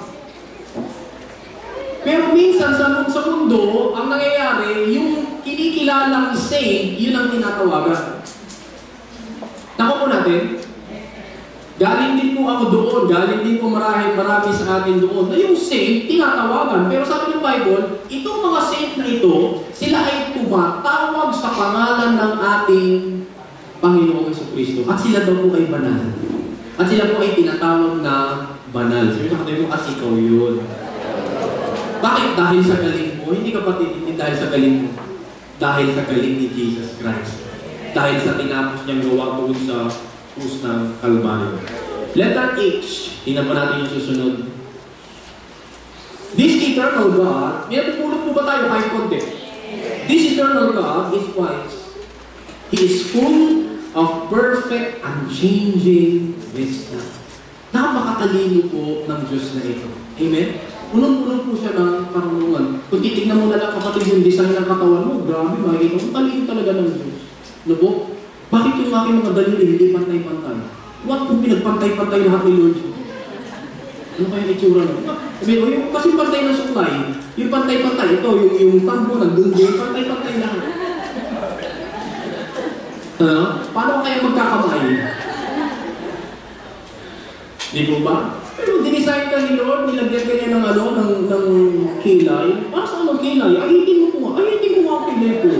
Pero minsan sa, sa mundo, ang nangyayari, yung kinikilalang saint, yun ang tinatawagan. Nako po natin, galing din po ako doon, galing din po marami, marami sa atin doon, na yung saint, tinatawagan. Pero sabi ng Bible, itong mga saint na ito, sila ay tumatawag sa pangalan ng ating Panginoong Jesucristo. At sila daw po ay banal. At sila po ay tinatawag na banal. Sabi na mo, at ikaw yun. Bakit? Dahil sa galing mo? Hindi ka pati hindi dahil sa galing mo. Dahil sa galing ni Jesus Christ. Dahil sa tinapos niyang gawa doon sa krus ng Kalbaryo. Letter H. Tingnan po natin yung susunod. This eternal God, may natutulog po ba tayo kahit konti? This eternal God is wise. He is full of perfect, unchanging wisdom. Napakatalino po ng Diyos na ito. Amen? Punong-puno po siya ng karunungan. Kung titignan mo na lang kapatid yung design ng katawan mo, grabe, makikita mo, talino talaga ng Diyos. Ano po? Bakit yung aking mga dalili hindi pantay-pantay? What kung pinagpantay-pantay lahat ni Lord? Ano kaya yung itsura na? Sabi mo, yung kasi pantay ng supply, yung pantay-pantay, ito, yung, yung tambo, nandun din, pantay-pantay lang. Ano? Paano kaya magkakamay? Di po ba? Pero dinisign ka ni Lord, nilagyan ka niya ng ano, ng, ng kilay. Para sa anong kilay? Ayitin mo po nga. Ayitin mo nga ang kilay ko.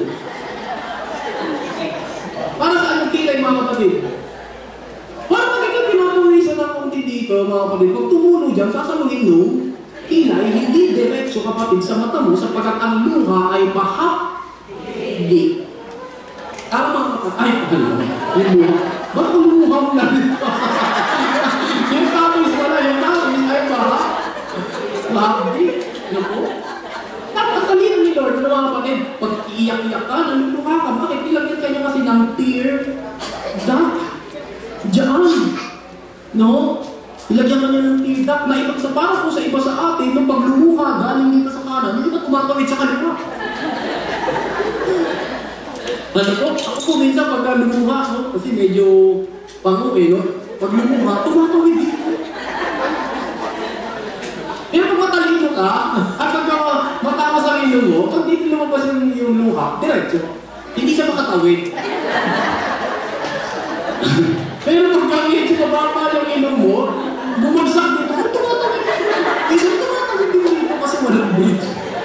Para sa anong kilay, mga kapatid? Para magiging pinatuwisan ng konti dito, mga kapatid. Pag tumulo dyan, sasaluhin nung kilay, hindi diretso kapatid sa mata mo, sapagkat ang luha ay bahap. Hindi. Tama mga kapatid. Ay, ano? Yung luha. Bakit ang luha mo lang dito? Yung tapos wala, yung tapos ay bahap. Labi. Ano po? Napakatalino ni Lord, ano mga kapatid? Pag iiyak-iyak ka, naluluha ka. Bakit? Nilagyan ka niya kasi ng tear duct. Diyan. No? Nilagyan ka niya ng tear duct na ibang sa para po sa iba sa atin, nung paglumuha, galing dito sa kanan, hindi ka tumatawid sa kaliwa. Ano po? Ako po minsan pagka lumuha, no? Kasi medyo pango eh, no? Pag lumuha, tumatawid dito. Pero kung matalino ka, at pagka matama sa ilong mo, pag dito lumabas yung, yung luha, diretso. Hindi siya makatawid. Pero pagka medyo mababa yung ilong mo, bumagsak dito, oh, tumatawid dito. Isang tumatawid dito kasi walang bridge.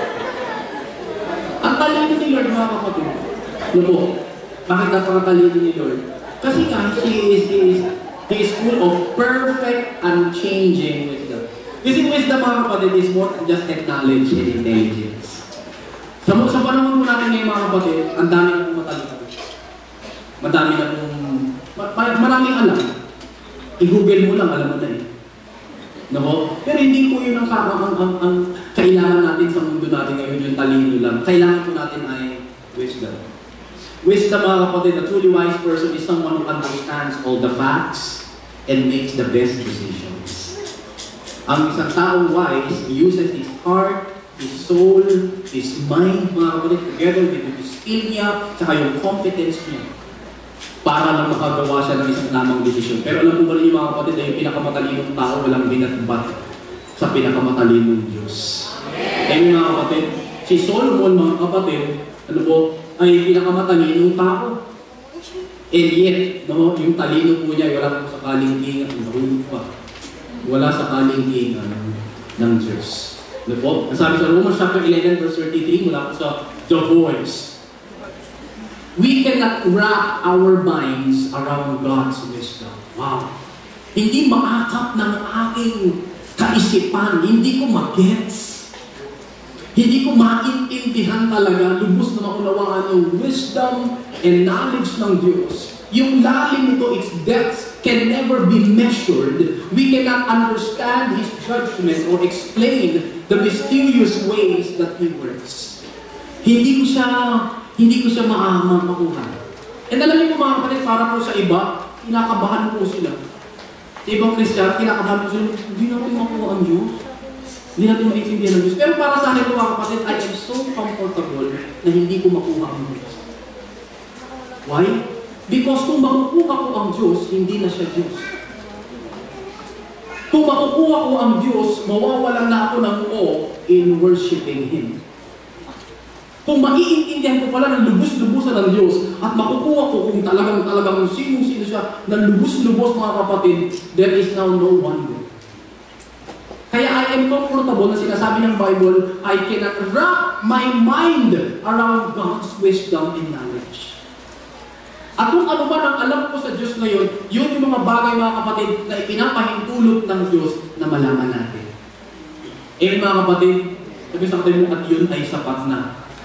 Ang talino ni Lord, mga kapatid. Ano po? Bakit napakatalino ni Lord? Kasi nga, He is, he is, he is full of perfect, unchanging wisdom. Kasi wisdom, mga kapatid, is more than just knowledge and intelligence. Sa, sa panahon mo natin ngayon, mga kapatid, ang dami na pong matalino. Madami na pong, ma, ma, maraming alam. I-google mo lang, alam mo na eh. No? Pero hindi po yun ang, ang, ang, ang, ang kailangan natin sa mundo natin ngayon, yung talino lang. Kailangan po natin ay wisdom. Wisdom, mga kapatid, a truly wise person is someone who understands all the facts and makes the best decisions. Ang isang taong wise, he uses his heart, his soul, his mind, mga kapatid, together with his skill niya, saka yung competence niya, para lang makagawa siya ng isang tamang desisyon. Pero alam mo ba rin yung mga kapatid, na yung pinakamatalinong tao, walang binatbat sa pinakamatalinong Diyos. Kaya mga kapatid, si Solomon, mga kapatid, ano po, ay pinakamatalinong tao. And yet, no, yung talino po niya, wala po sa kalingkingan, nahulog pa. Wala sa kalingkingan ng Diyos. Ano po? Nasabi sa Romans chapter eleven, verse thirty-three, mula po sa The Voice. We cannot wrap our minds around God's wisdom. Wow! Hindi maakap ng aking kaisipan, hindi ko magets. Hindi ko maintindihan talaga, lubos na maunawaan yung wisdom and knowledge ng Diyos. Yung lalim nito, its depths can never be measured. We cannot understand His judgment or explain the mysterious ways that He works. Hindi ko siya, hindi ko siya makuha. And alam niyo po mga kapatid, para po sa iba, kinakabahan po sila. Sa ibang Christian, kinakabahan po sila, hindi natin makuha ang Diyos. Hindi natin maintindihan ng Diyos. Pero para sa akin, mga kapatid, I am so comfortable na hindi ko makuha ang Diyos. Why? Because kung makukuha ko ang Diyos, hindi na siya Diyos. Kung makukuha ko ang Diyos, mawawalan na ako ng awe in worshiping Him. Kung maiintindihan ko pala ng lubos-lubusan ng Diyos at makukuha ko kung talagang talagang sino-sino siya ng lubos-lubos, mga kapatid, there is now no wonder. Kaya I am comfortable na sinasabi ng Bible, I cannot wrap my mind around God's wisdom and knowledge. At kung ano man ang alam ko sa Diyos ngayon, yun yung mga bagay, mga kapatid, na ipinapahintulot ng Diyos na malaman natin. Eh mga kapatid, sabi sa kapatid mo, at yun ay sapat na.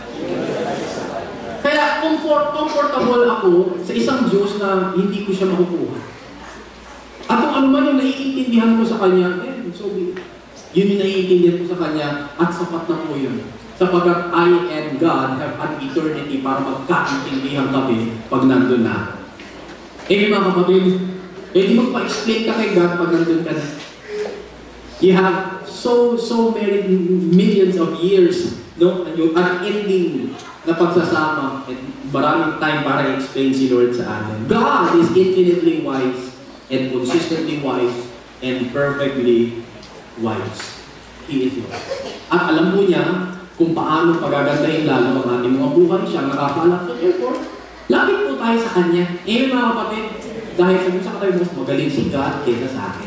Kaya comfort, comfortable ako sa isang Diyos na hindi ko siya makukuha. At kung ano man yung naiintindihan ko sa Kanya, eh, so be it. Yun yung naiintindihan ko sa Kanya at sapat na po yun. Sapagkat I and God have an eternity para magkaintindihan kami pag nandun na. Eh mga kapatid, eh di magpa-explain ka kay God pag nandun ka na. You have so, so many millions of years, no? Yung unending na pagsasama at maraming time para i-explain si Lord sa atin. God is infinitely wise and consistently wise and perfectly wise. He is wise. At alam mo niya kung paano pagagandahin lalo ang ating mga buhay. Siya nakapalak. So therefore, lapit po tayo sa Kanya. Eh mga kapatid, dahil sabi sa tayo mas magaling si God kaysa sa akin.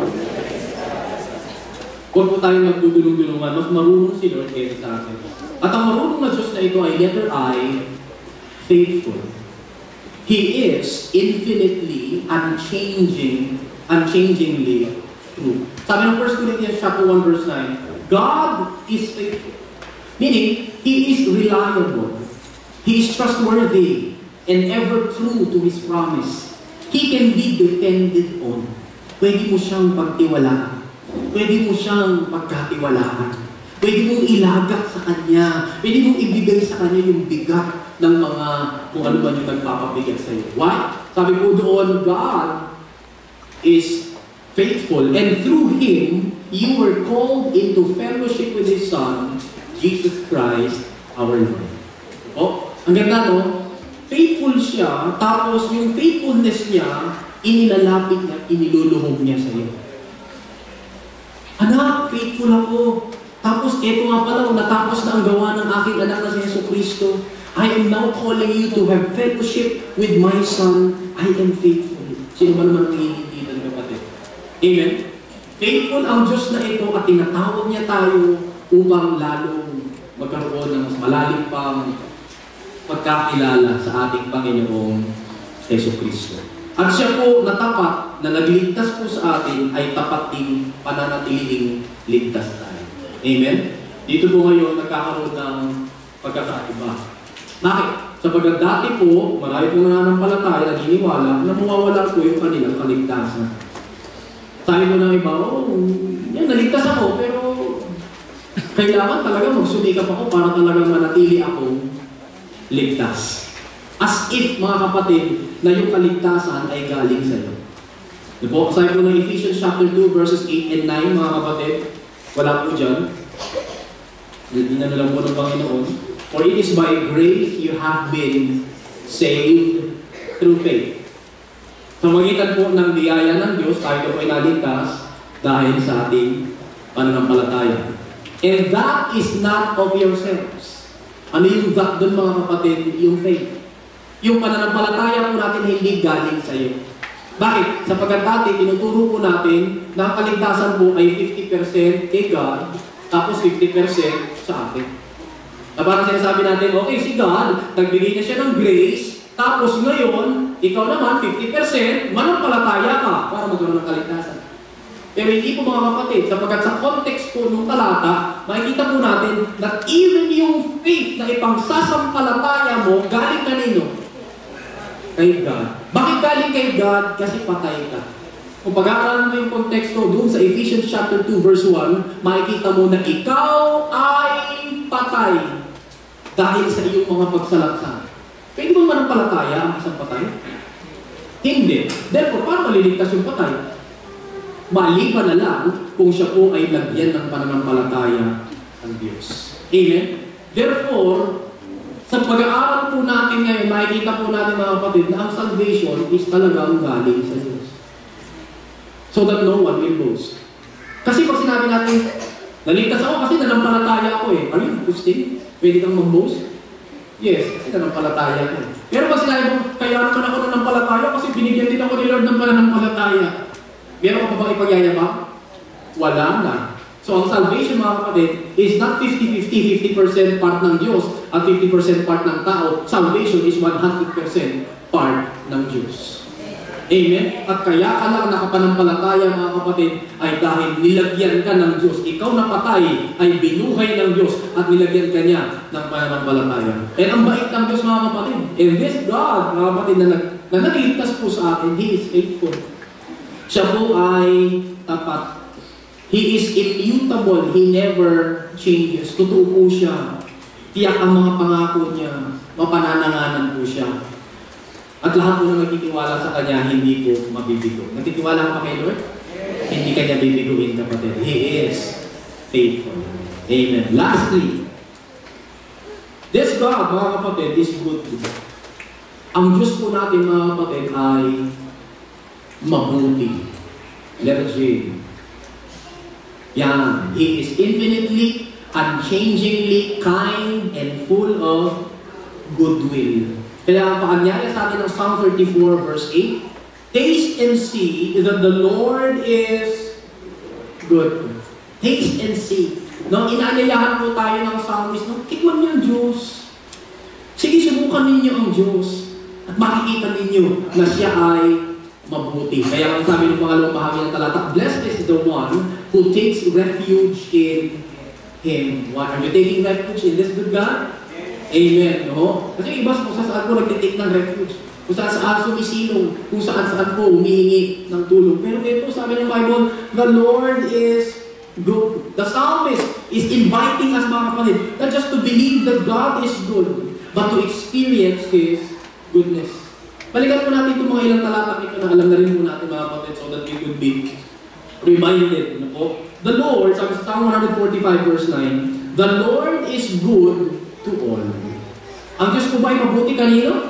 Huwag po tayong magdudulong-dulungan, mas marunong si Lord kaysa sa akin. At ang marunong na Diyos na ito ay letter I, faithful. He is infinitely, unchanging, unchangingly true. Sabi ng First Corinthians chapter one verse nine, God is faithful. Meaning, He is reliable. He is trustworthy and ever true to His promise. He can be depended on. Pwede mo siyang pagtiwalaan. Pwede mo siyang pagkatiwalaan. Pwede mong ilagak sa Kanya. Pwede mong ibigay sa Kanya yung bigat ng mga kung ano man yung nagpapabigat sa iyo. Why? Sabi po doon, God is faithful. And through Him, you were called into fellowship with His Son, Jesus Christ, our Lord. Oh, ang ganda, no? Faithful siya, tapos yung faithfulness niya, inilalapit niya, iniluluhog niya sa iyo. Anak, faithful ako. Tapos, eto nga pala, natapos na ang gawa ng aking anak na si Jesucristo. I am now calling you to have fellowship with my Son. I am faithful. Sino ba naman ang hihititan, kapatid? Amen? Faithful ang Diyos na ito at tinatawag niya tayo upang lalong magkaroon ng mas malalim pang pagkakilala sa ating Panginoong Jesucristo. At siya po na tapat, na nagligtas po sa atin, ay tapat din pananatiling ligtas tayo. Amen? Dito po ngayon, nagkakaroon ng pagkakaiba. Bakit? Sapagkat dati po, marami pong nananampalataya, naniniwala, na mawawala po yung kanilang kaligtasan. Sabi mo ng iba, oh, yan, naligtas ako, pero kailangan talaga magsumikap ako para talagang manatili akong ligtas. As if, mga kapatid, na yung kaligtasan ay galing sa iyo. Diba? Sabi po ng Ephesians chapter two, verses eight and nine, mga kapatid, wala po dyan. Hindi na nalang po ng Panginoon. For it is by grace you have been saved through faith. Sa magitan po ng biyaya ng Diyos, tayo po ay naligtas dahil sa ating pananampalataya. And that is not of yourselves. Ano yung that doon, mga kapatid? Yung faith. Yung pananampalataya po natin hindi galing sa iyo. Bakit? Sapagkat dati, tinuturo po natin na ang kaligtasan po ay fifty percent kay God, tapos fifty percent sa atin. Na parang sinasabi natin, okay, si God, nagbigay na siya ng grace, tapos ngayon, ikaw naman, fifty percent, manampalataya ka para magkaroon ng kaligtasan. Pero hindi po, mga kapatid, sapagkat sa context po ng talata, makikita po natin that even yung faith na ipangsasampalataya mo, galing kanino? Kay God. Bakit galing kay God? Kasi patay ka. Kung pag-aaralan mo yung konteksto doon sa Ephesians chapter two verse one, makikita mo na ikaw ay patay dahil sa iyong mga pagsalaksan. Pwede mo manampalataya ang isang patay? Hindi. Therefore, paano maliligtas yung patay? Maliban na lang kung siya po ay lagyan ng pananampalataya ng Diyos. Amen? Therefore, sa pag-aaral po natin ngayon, makikita po natin mga kapatid na ang salvation is talagang galing sa Diyos. So that no one will boast. Kasi pag sinabi natin, naligtas ako kasi nanampalataya ako eh. Are you boasting? Pwede kang mag-boast? Yes, kasi nanampalataya ako. Pero pag sinabi mo, kaya naman ako nanampalataya kasi binigyan din ako ni Lord ng pananampalataya. Meron ka pa bang ipagyayabang? Wala na. So ang salvation mga kapatid is not fifty fifty, fifty percent part ng Diyos at fifty percent part ng tao. Salvation is one hundred percent part ng Diyos. Amen? At kaya ka lang nakapanampalataya mga kapatid ay dahil nilagyan ka ng Diyos. Ikaw na patay ay binuhay ng Diyos at nilagyan ka niya ng pananampalataya. And ang bait ng Diyos mga kapatid. And this God, mga kapatid, na, na nagligtas po sa atin, He is faithful. Siya po ay tapat. He is immutable. He never changes. Totoo po siya. Tiyak ang mga pangako niya. Mapanananganan po siya. At lahat po na nagtitiwala sa Kanya, hindi po mabibigo. Nagtitiwala ka pa kay Lord? Yes. Hindi Kanya bibiguin, kapatid. He is faithful. Amen. Lastly, this God, mga kapatid, is good. Ang Diyos po natin, mga kapatid, ay mabuti. Letter J. Yan. He is infinitely, unchangingly kind and full of goodwill. Kaya ang pakanyaya sa atin ng Psalm thirty-four verse eight, taste and see that the Lord is good. Taste and see. No, inaanyayahan po tayo ng psalmist, no, tikman niyo ang Diyos. Sige, subukan ninyo ang Diyos. At makikita ninyo na siya ay mabuti. Kaya ang sabi ng pangalawang bahagi ng talata, blessed is the one who takes refuge in Him. What? Are you taking refuge in this good God? Amen. No? Kasi iba kung saan po nagtitake ng refuge. Kung saan saan sumisilong. Kung saan saan po humihingi ng tulong. Pero ito, sabi ng Bible, the Lord is good. The psalmist is inviting us, mga kapatid, not just to believe that God is good, but to experience His goodness. Balikan po natin itong mga ilang talata ito na alam na rin po natin, mga kapatid, so that we could be reminded. No po? The Lord, sabi sa Psalm one forty-five verse nine, the Lord is good to all. Ang Diyos po ba ay mabuti kanino?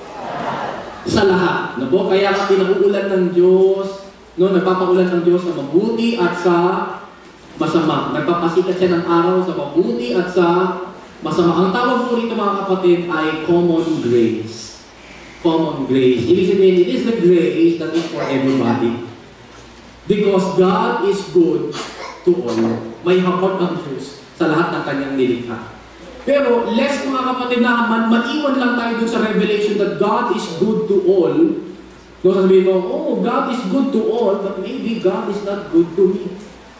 Sa lahat. No po? Kaya pinag-uulan ng Diyos, no, nagpapaulan ng Diyos na mabuti at sa masama. Nagpapasikat siya ng araw sa mabuti at sa masama. Ang tawag po rito, mga kapatid, ay common grace. Common grace. Ibig sabihin, it is the grace that is for everybody. Because God is good to all. May hapon ang Diyos sa lahat ng kanyang nilikha. Pero, lest mga kapatid na man, maiwan lang tayo dun sa revelation that God is good to all. No, sabihin mo, oh, God is good to all, but maybe God is not good to me.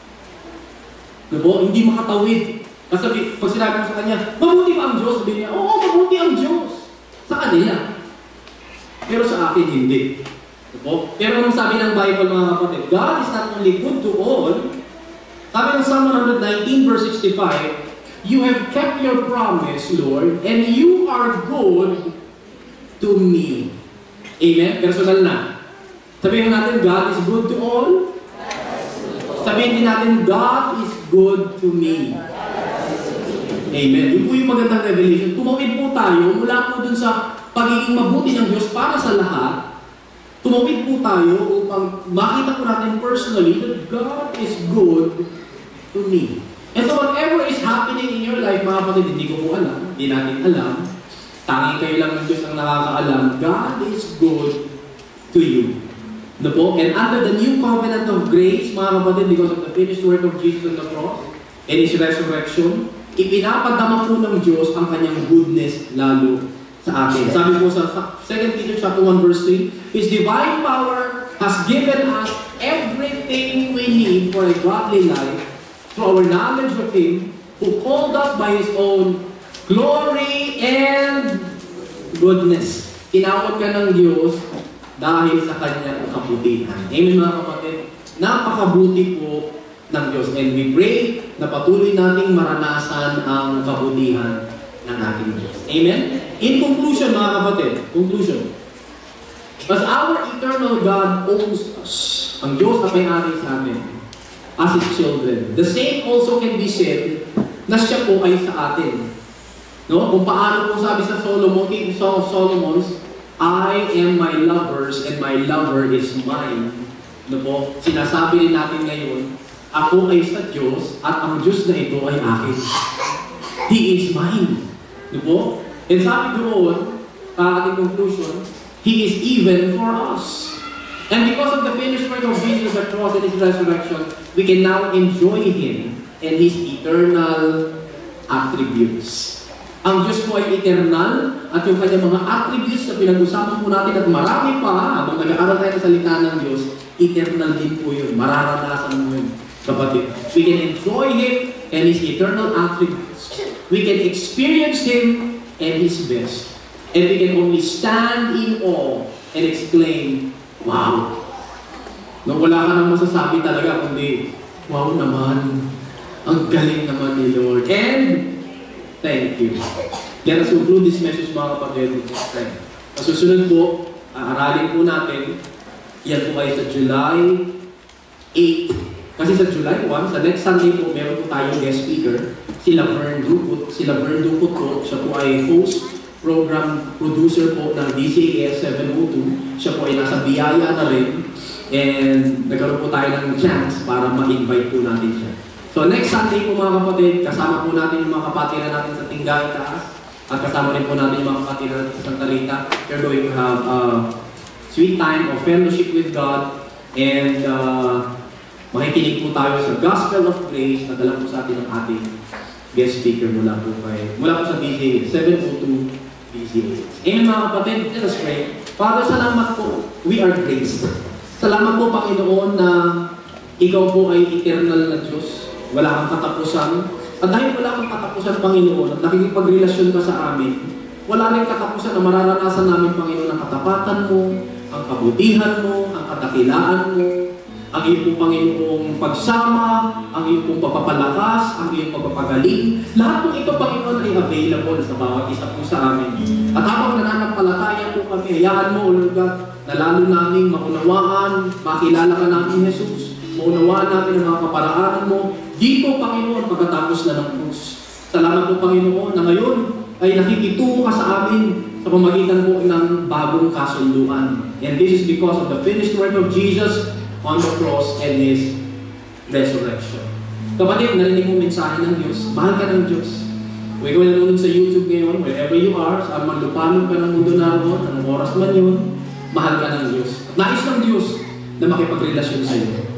Diba? Hindi makatawid. Kasi pag sinabi mo sa kanya, mabuti ba ang Diyos? Sabihin niya, oo, oh, mabuti ang Diyos. Sa kanila. Pero sa akin, hindi. Diba? Pero kung sabi ng Bible, mga kapatid, God is not only good to all. Sabi ng Psalm one nineteen verse sixty-five, you have kept your promise, Lord, and you are good to me. Amen? Personal na. Sabihin natin, God is good to all. Sabihin din natin, God is good to me. Amen. Yun po yung magandang revelation. Tumawid po tayo mula po dun sa pagiging mabuti ng Diyos para sa lahat. Tumawid po tayo upang makita po natin personally that God is good to me. And so whatever is happening in your life, mga kapatid, hindi ko po alam, hindi natin alam, tanging kayo lang ng Diyos ang nakakaalam, God is good to you. No po? And under the new covenant of grace, mga kapatid, because of the finished work of Jesus on the cross and His resurrection, ipinapadama po ng Diyos ang kanyang goodness lalo sa atin. Sabi po sa Second Peter chapter one verse three, His divine power has given us everything we need for a godly life through our knowledge of Him who called us by His own glory and goodness. Tinawag ka ng Diyos dahil sa kanyang kabutihan. Amen, mga kapatid? Napakabuti po ng Diyos. And we pray na patuloy nating maranasan ang kabutihan ng ating Diyos. Amen? In conclusion, mga kapatid, conclusion, As our eternal God owns us, ang Diyos na may-ari sa amin, as His children, the same also can be said na siya po ay sa atin. No? Kung paano po sabi sa Solomon, King Song of Solomon's, I am my lover's and my lover is mine. No po? Sinasabi rin natin ngayon, ako ay sa Diyos at ang Diyos na ito ay akin. He is mine. No po? And sabi doon, sa ating conclusion, He is even for us. And because of the finished work of Jesus at the cross and His resurrection, we can now enjoy Him and His eternal attributes. Ang Diyos po ay eternal at yung kanyang mga attributes na pinag-usapan po natin at marami pa habang nag-aaral tayo ng salita ng Diyos, eternal din po yun. Mararanasan mo yun, kapatid. We can enjoy Him and His eternal attributes. We can experience Him and His best. And we can only stand in awe and exclaim, wow! No, wala ka nang masasabi talaga, kundi, wow naman, ang galing naman ni Lord. And, thank you. Let us conclude this message, mga kapatid. Masusunod po, aaralin po natin, yan po ay sa July eighth. Kasi sa July first, sa next Sunday po, meron po tayong guest speaker, sila Vern Duput. Sila Vern Duput po, siya po ay host, program producer po ng D C A S seven oh two. Siya po ay nasa biyaya na rin. And nagkaroon po tayo ng chance para ma-invite po natin siya. So next Sunday po mga kapatid, kasama po natin yung mga kapatid natin sa Tingay Taas. At kasama rin po natin yung mga kapatid natin sa Santa Rita. We're going to have a sweet time of fellowship with God. And uh, makikinig po tayo sa Gospel of Grace na dala po sa atin ng ating guest speaker mula po kay, mula po sa D C A seven oh two D C A. Amen mga kapatid, let us pray. Father, salamat po. We are graced. Salamat po Panginoon na Ikaw po ay eternal na Diyos. Wala kang katapusan. At dahil wala kang katapusan, Panginoon, at nakikipagrelasyon ka sa amin, wala rin katapusan na mararanasan namin, Panginoon, ang katapatan mo, ang kabutihan mo, ang kadakilaan mo, ang iyong pong Panginoong pagsama, ang iyong pong pagpapalakas, ang iyong pagpapagaling. Lahat ng ito, Panginoon, ay available sa bawat isa po sa amin. At habang nananampalataya po kami, hayaan mo, O Lord God, na lalo naming maunawaan, makilala ka namin, Jesus. Maunawaan natin ang mga kaparaanan mo. Dito, Panginoon, pagkatapos na ng krus. Salamat po, Panginoon, na ngayon ay nakikitungo ka sa amin sa pamagitan po ng bagong kasunduan. And this is because of the finished work of Jesus on the cross and His resurrection. Kapatid, narinig mo mensahe ng Diyos. Mahal ka ng Diyos. Kung ikaw nanonood sa YouTube ngayon, wherever you are, saan man lupalong ka ng mundo naroon, anong oras man yun, mahal ka ng Diyos. At nais ng Diyos na makipagrelasyon sa iyo.